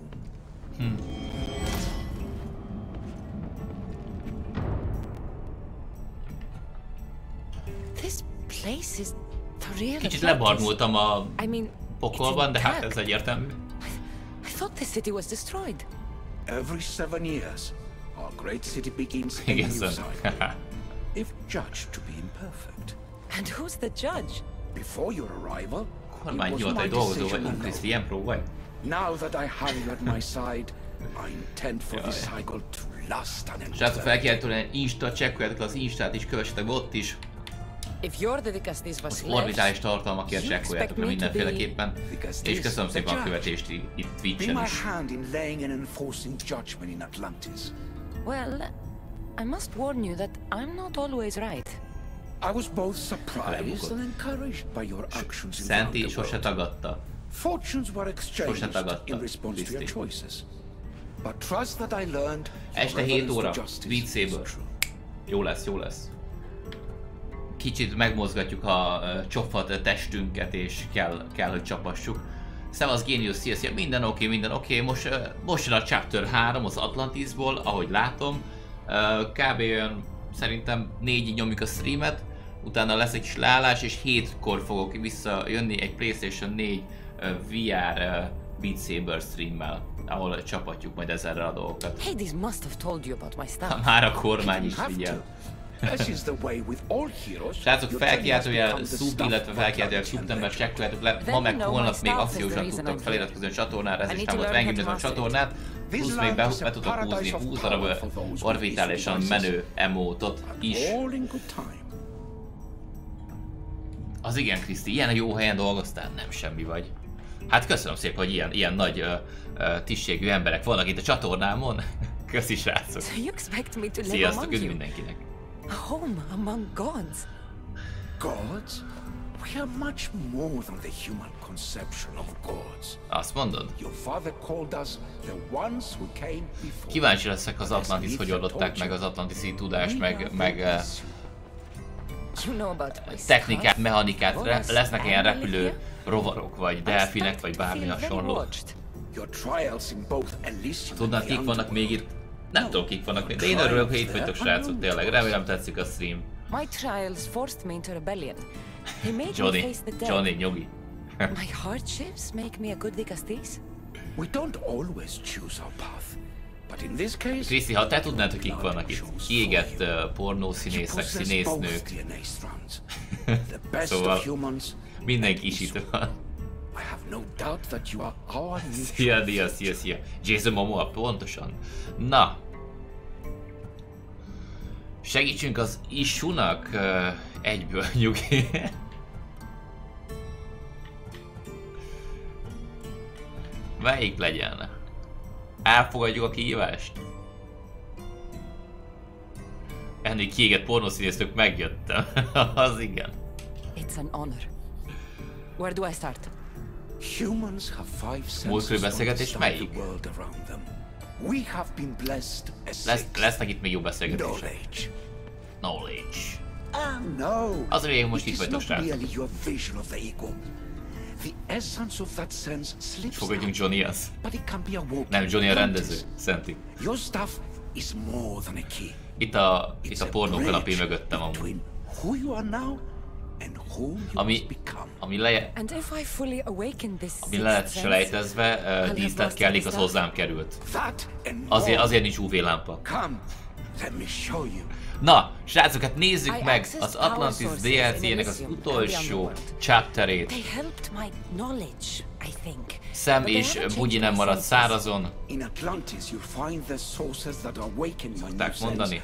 This place is the real Kicsit Atlantis. lebarnultam a I mean, pokolban, de hát ez intact. egyértelmű. I thought the city was destroyed. Every 7 years, our great city begins a Igen, new szön. cycle, if judged to be imperfect. And who's the judge? Before your arrival, Kormány it was my hivatal dolgozó vagy, decision alone. Kriszti, ilyen pró vagy? Now that I have you at my side, I intend for this cycle to last an Srácok, eternity. fel kell tőle Insta, csekkoljátok az Instát is, kövessetek be ott is. If you're the Vikastis Vasilevs, Orbitális tartalmakért csekkoljátok le mindenféleképpen. És köszönöm szépen a követést itt Be Twitch-en my is. hand in laying and enforcing judgment in Atlantis. well, I must warn you that I'm not always right. I was both surprised and encouraged by your actions in Szenti the sose world. tagadta. Fortunes were exchanged tagadta, in response to your Kriszti. choices. But trust that I learned Este your 7 reverence óra, to justice Beat is Saber. true. Jó lesz. Kicsit megmozgatjuk a csopfat testünket, és kell, hogy csapassuk. Szevasz Genius, szia, minden oké. Most jön a Chapter 3 az Atlantisból, ahogy látom. Kb. Olyan, szerintem 4-ig nyomjuk a streamet, utána lesz egy kis leállás, és 7-kor fogok visszajönni egy PlayStation 4 VR Beat Saber streammel, ahol csapatjuk majd ezerre a dolgokat. Hades must have told you about my stuff. Már a kormány is figyel. As is the way with all heroes. Srácok, your journey has felkiáltójel become the sub, stuff illetve of felkiáltójel Atlantis subtember and csekkoljátok le. Then Ma meg you know holnap my még staff is akciósan the reason tudtok I'm feliratkozni a csatornára, I ezért need nem to volt learn megnyomni a how to csatornát. Plusz még be tudok húzni 20 darab orbitálisan menő emótot is. all in good time. Az igen, Kriszti, ilyen jó helyen dolgoztál? Nem semmi vagy. Hát köszönöm szépen, hogy ilyen nagy tisztségű emberek vannak itt a csatornámon. Köszi, srácok. So you expect me to live Sziasztok, among üdv you? mindenkinek. A home among gods? Gods? We are much more than the human conception of gods. Azt mondod? Your father called us the ones who came before. Kíváncsi leszek az Atlantis, hogy oldották meg az Atlantis-i tudást, meg You know about my technikát, stuff? mechanikát, Bonus lesznek ilyen animal repülő here? rovarok, vagy I'm delfinek, starting vagy to bármi feel very hasonló. watched. Your trials in both Elysium Tudnád, and the kik vannak még itt? Nem tudom, kik vannak még, de én örülök, hogy itt vagytok, srácok, tényleg. Remélem tetszik a stream. My trials forced me into rebellion. They made me Johnny, face the dead. Johnny, nyugi. My hardships make me a good Vikastis? We don't always choose our path. But in this case, Kriszti, ha te tudnád, hogy kik vannak itt, kiégett pornószínészek, színésznők, the best Szóval of humans. mindenki is itt van. I have no doubt that you are our Szia, Dia, szia. Jason Momoa, pontosan. Na. Segítsünk az Isunak egyből, nyugi. Melyik legyen? Elfogadjuk a kihívást? Ennél kiégett pornószínésztők megjöttem. Az igen. It's an honor. Where do I start? Humans have 5 senses Múltkori to beszélgetés understand melyik? the world around them. We have been blessed a Lesznek itt még jó beszélgetések. knowledge. Knowledge. No. Azért én most It itt is vagytok, not srácok. merely your vision of the ego. The essence of that sense slips Fogadjunk out, Johnny az. but it can be a walking Nem, Johnny a rendező. apprentice. Szenti. Your stuff is more than a key. Itt a It's a pornókanapé bridge mögöttem amúgy. between who you are now ami le lett selejtezve, díszlet kellik, az hozzám került. Azért nincs UV lámpa. Na, srácok, hát nézzük meg az Atlantis DLC-nek az utolsó chapterét. Sam és Buggy nem maradt szárazon. Szokták mondani.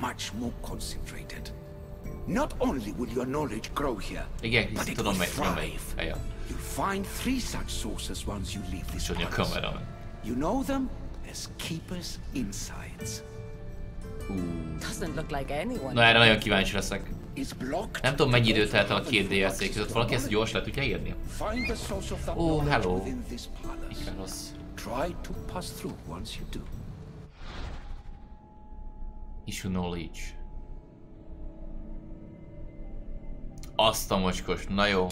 Not only will your knowledge grow here, but it will thrive. You'll find 3 such sources once you leave this palace. You know them as Keeper's Insights. Na, erre nagyon kíváncsi leszek. Nem tudom, mennyi időt telt el a 2 DLC között, valaki ezt gyors le tudja írni? Ó, hello. Icarus. Issue knowledge. Azt a mocskos, na jó.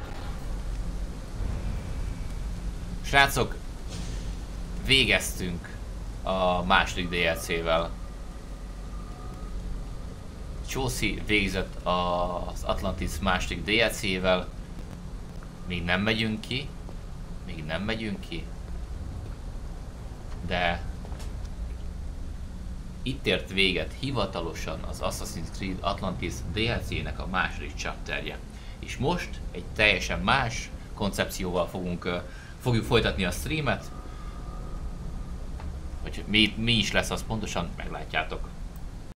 Srácok, végeztünk a második DLC-vel. Chaucy végzett az Atlantis második DLC-vel. Még nem megyünk ki. De itt ért véget hivatalosan az Assassin's Creed Atlantis DLC-nek a második chapterje. És most egy teljesen más koncepcióval fogjuk folytatni a streamet. Hogy mi is lesz, az pontosan meglátjátok.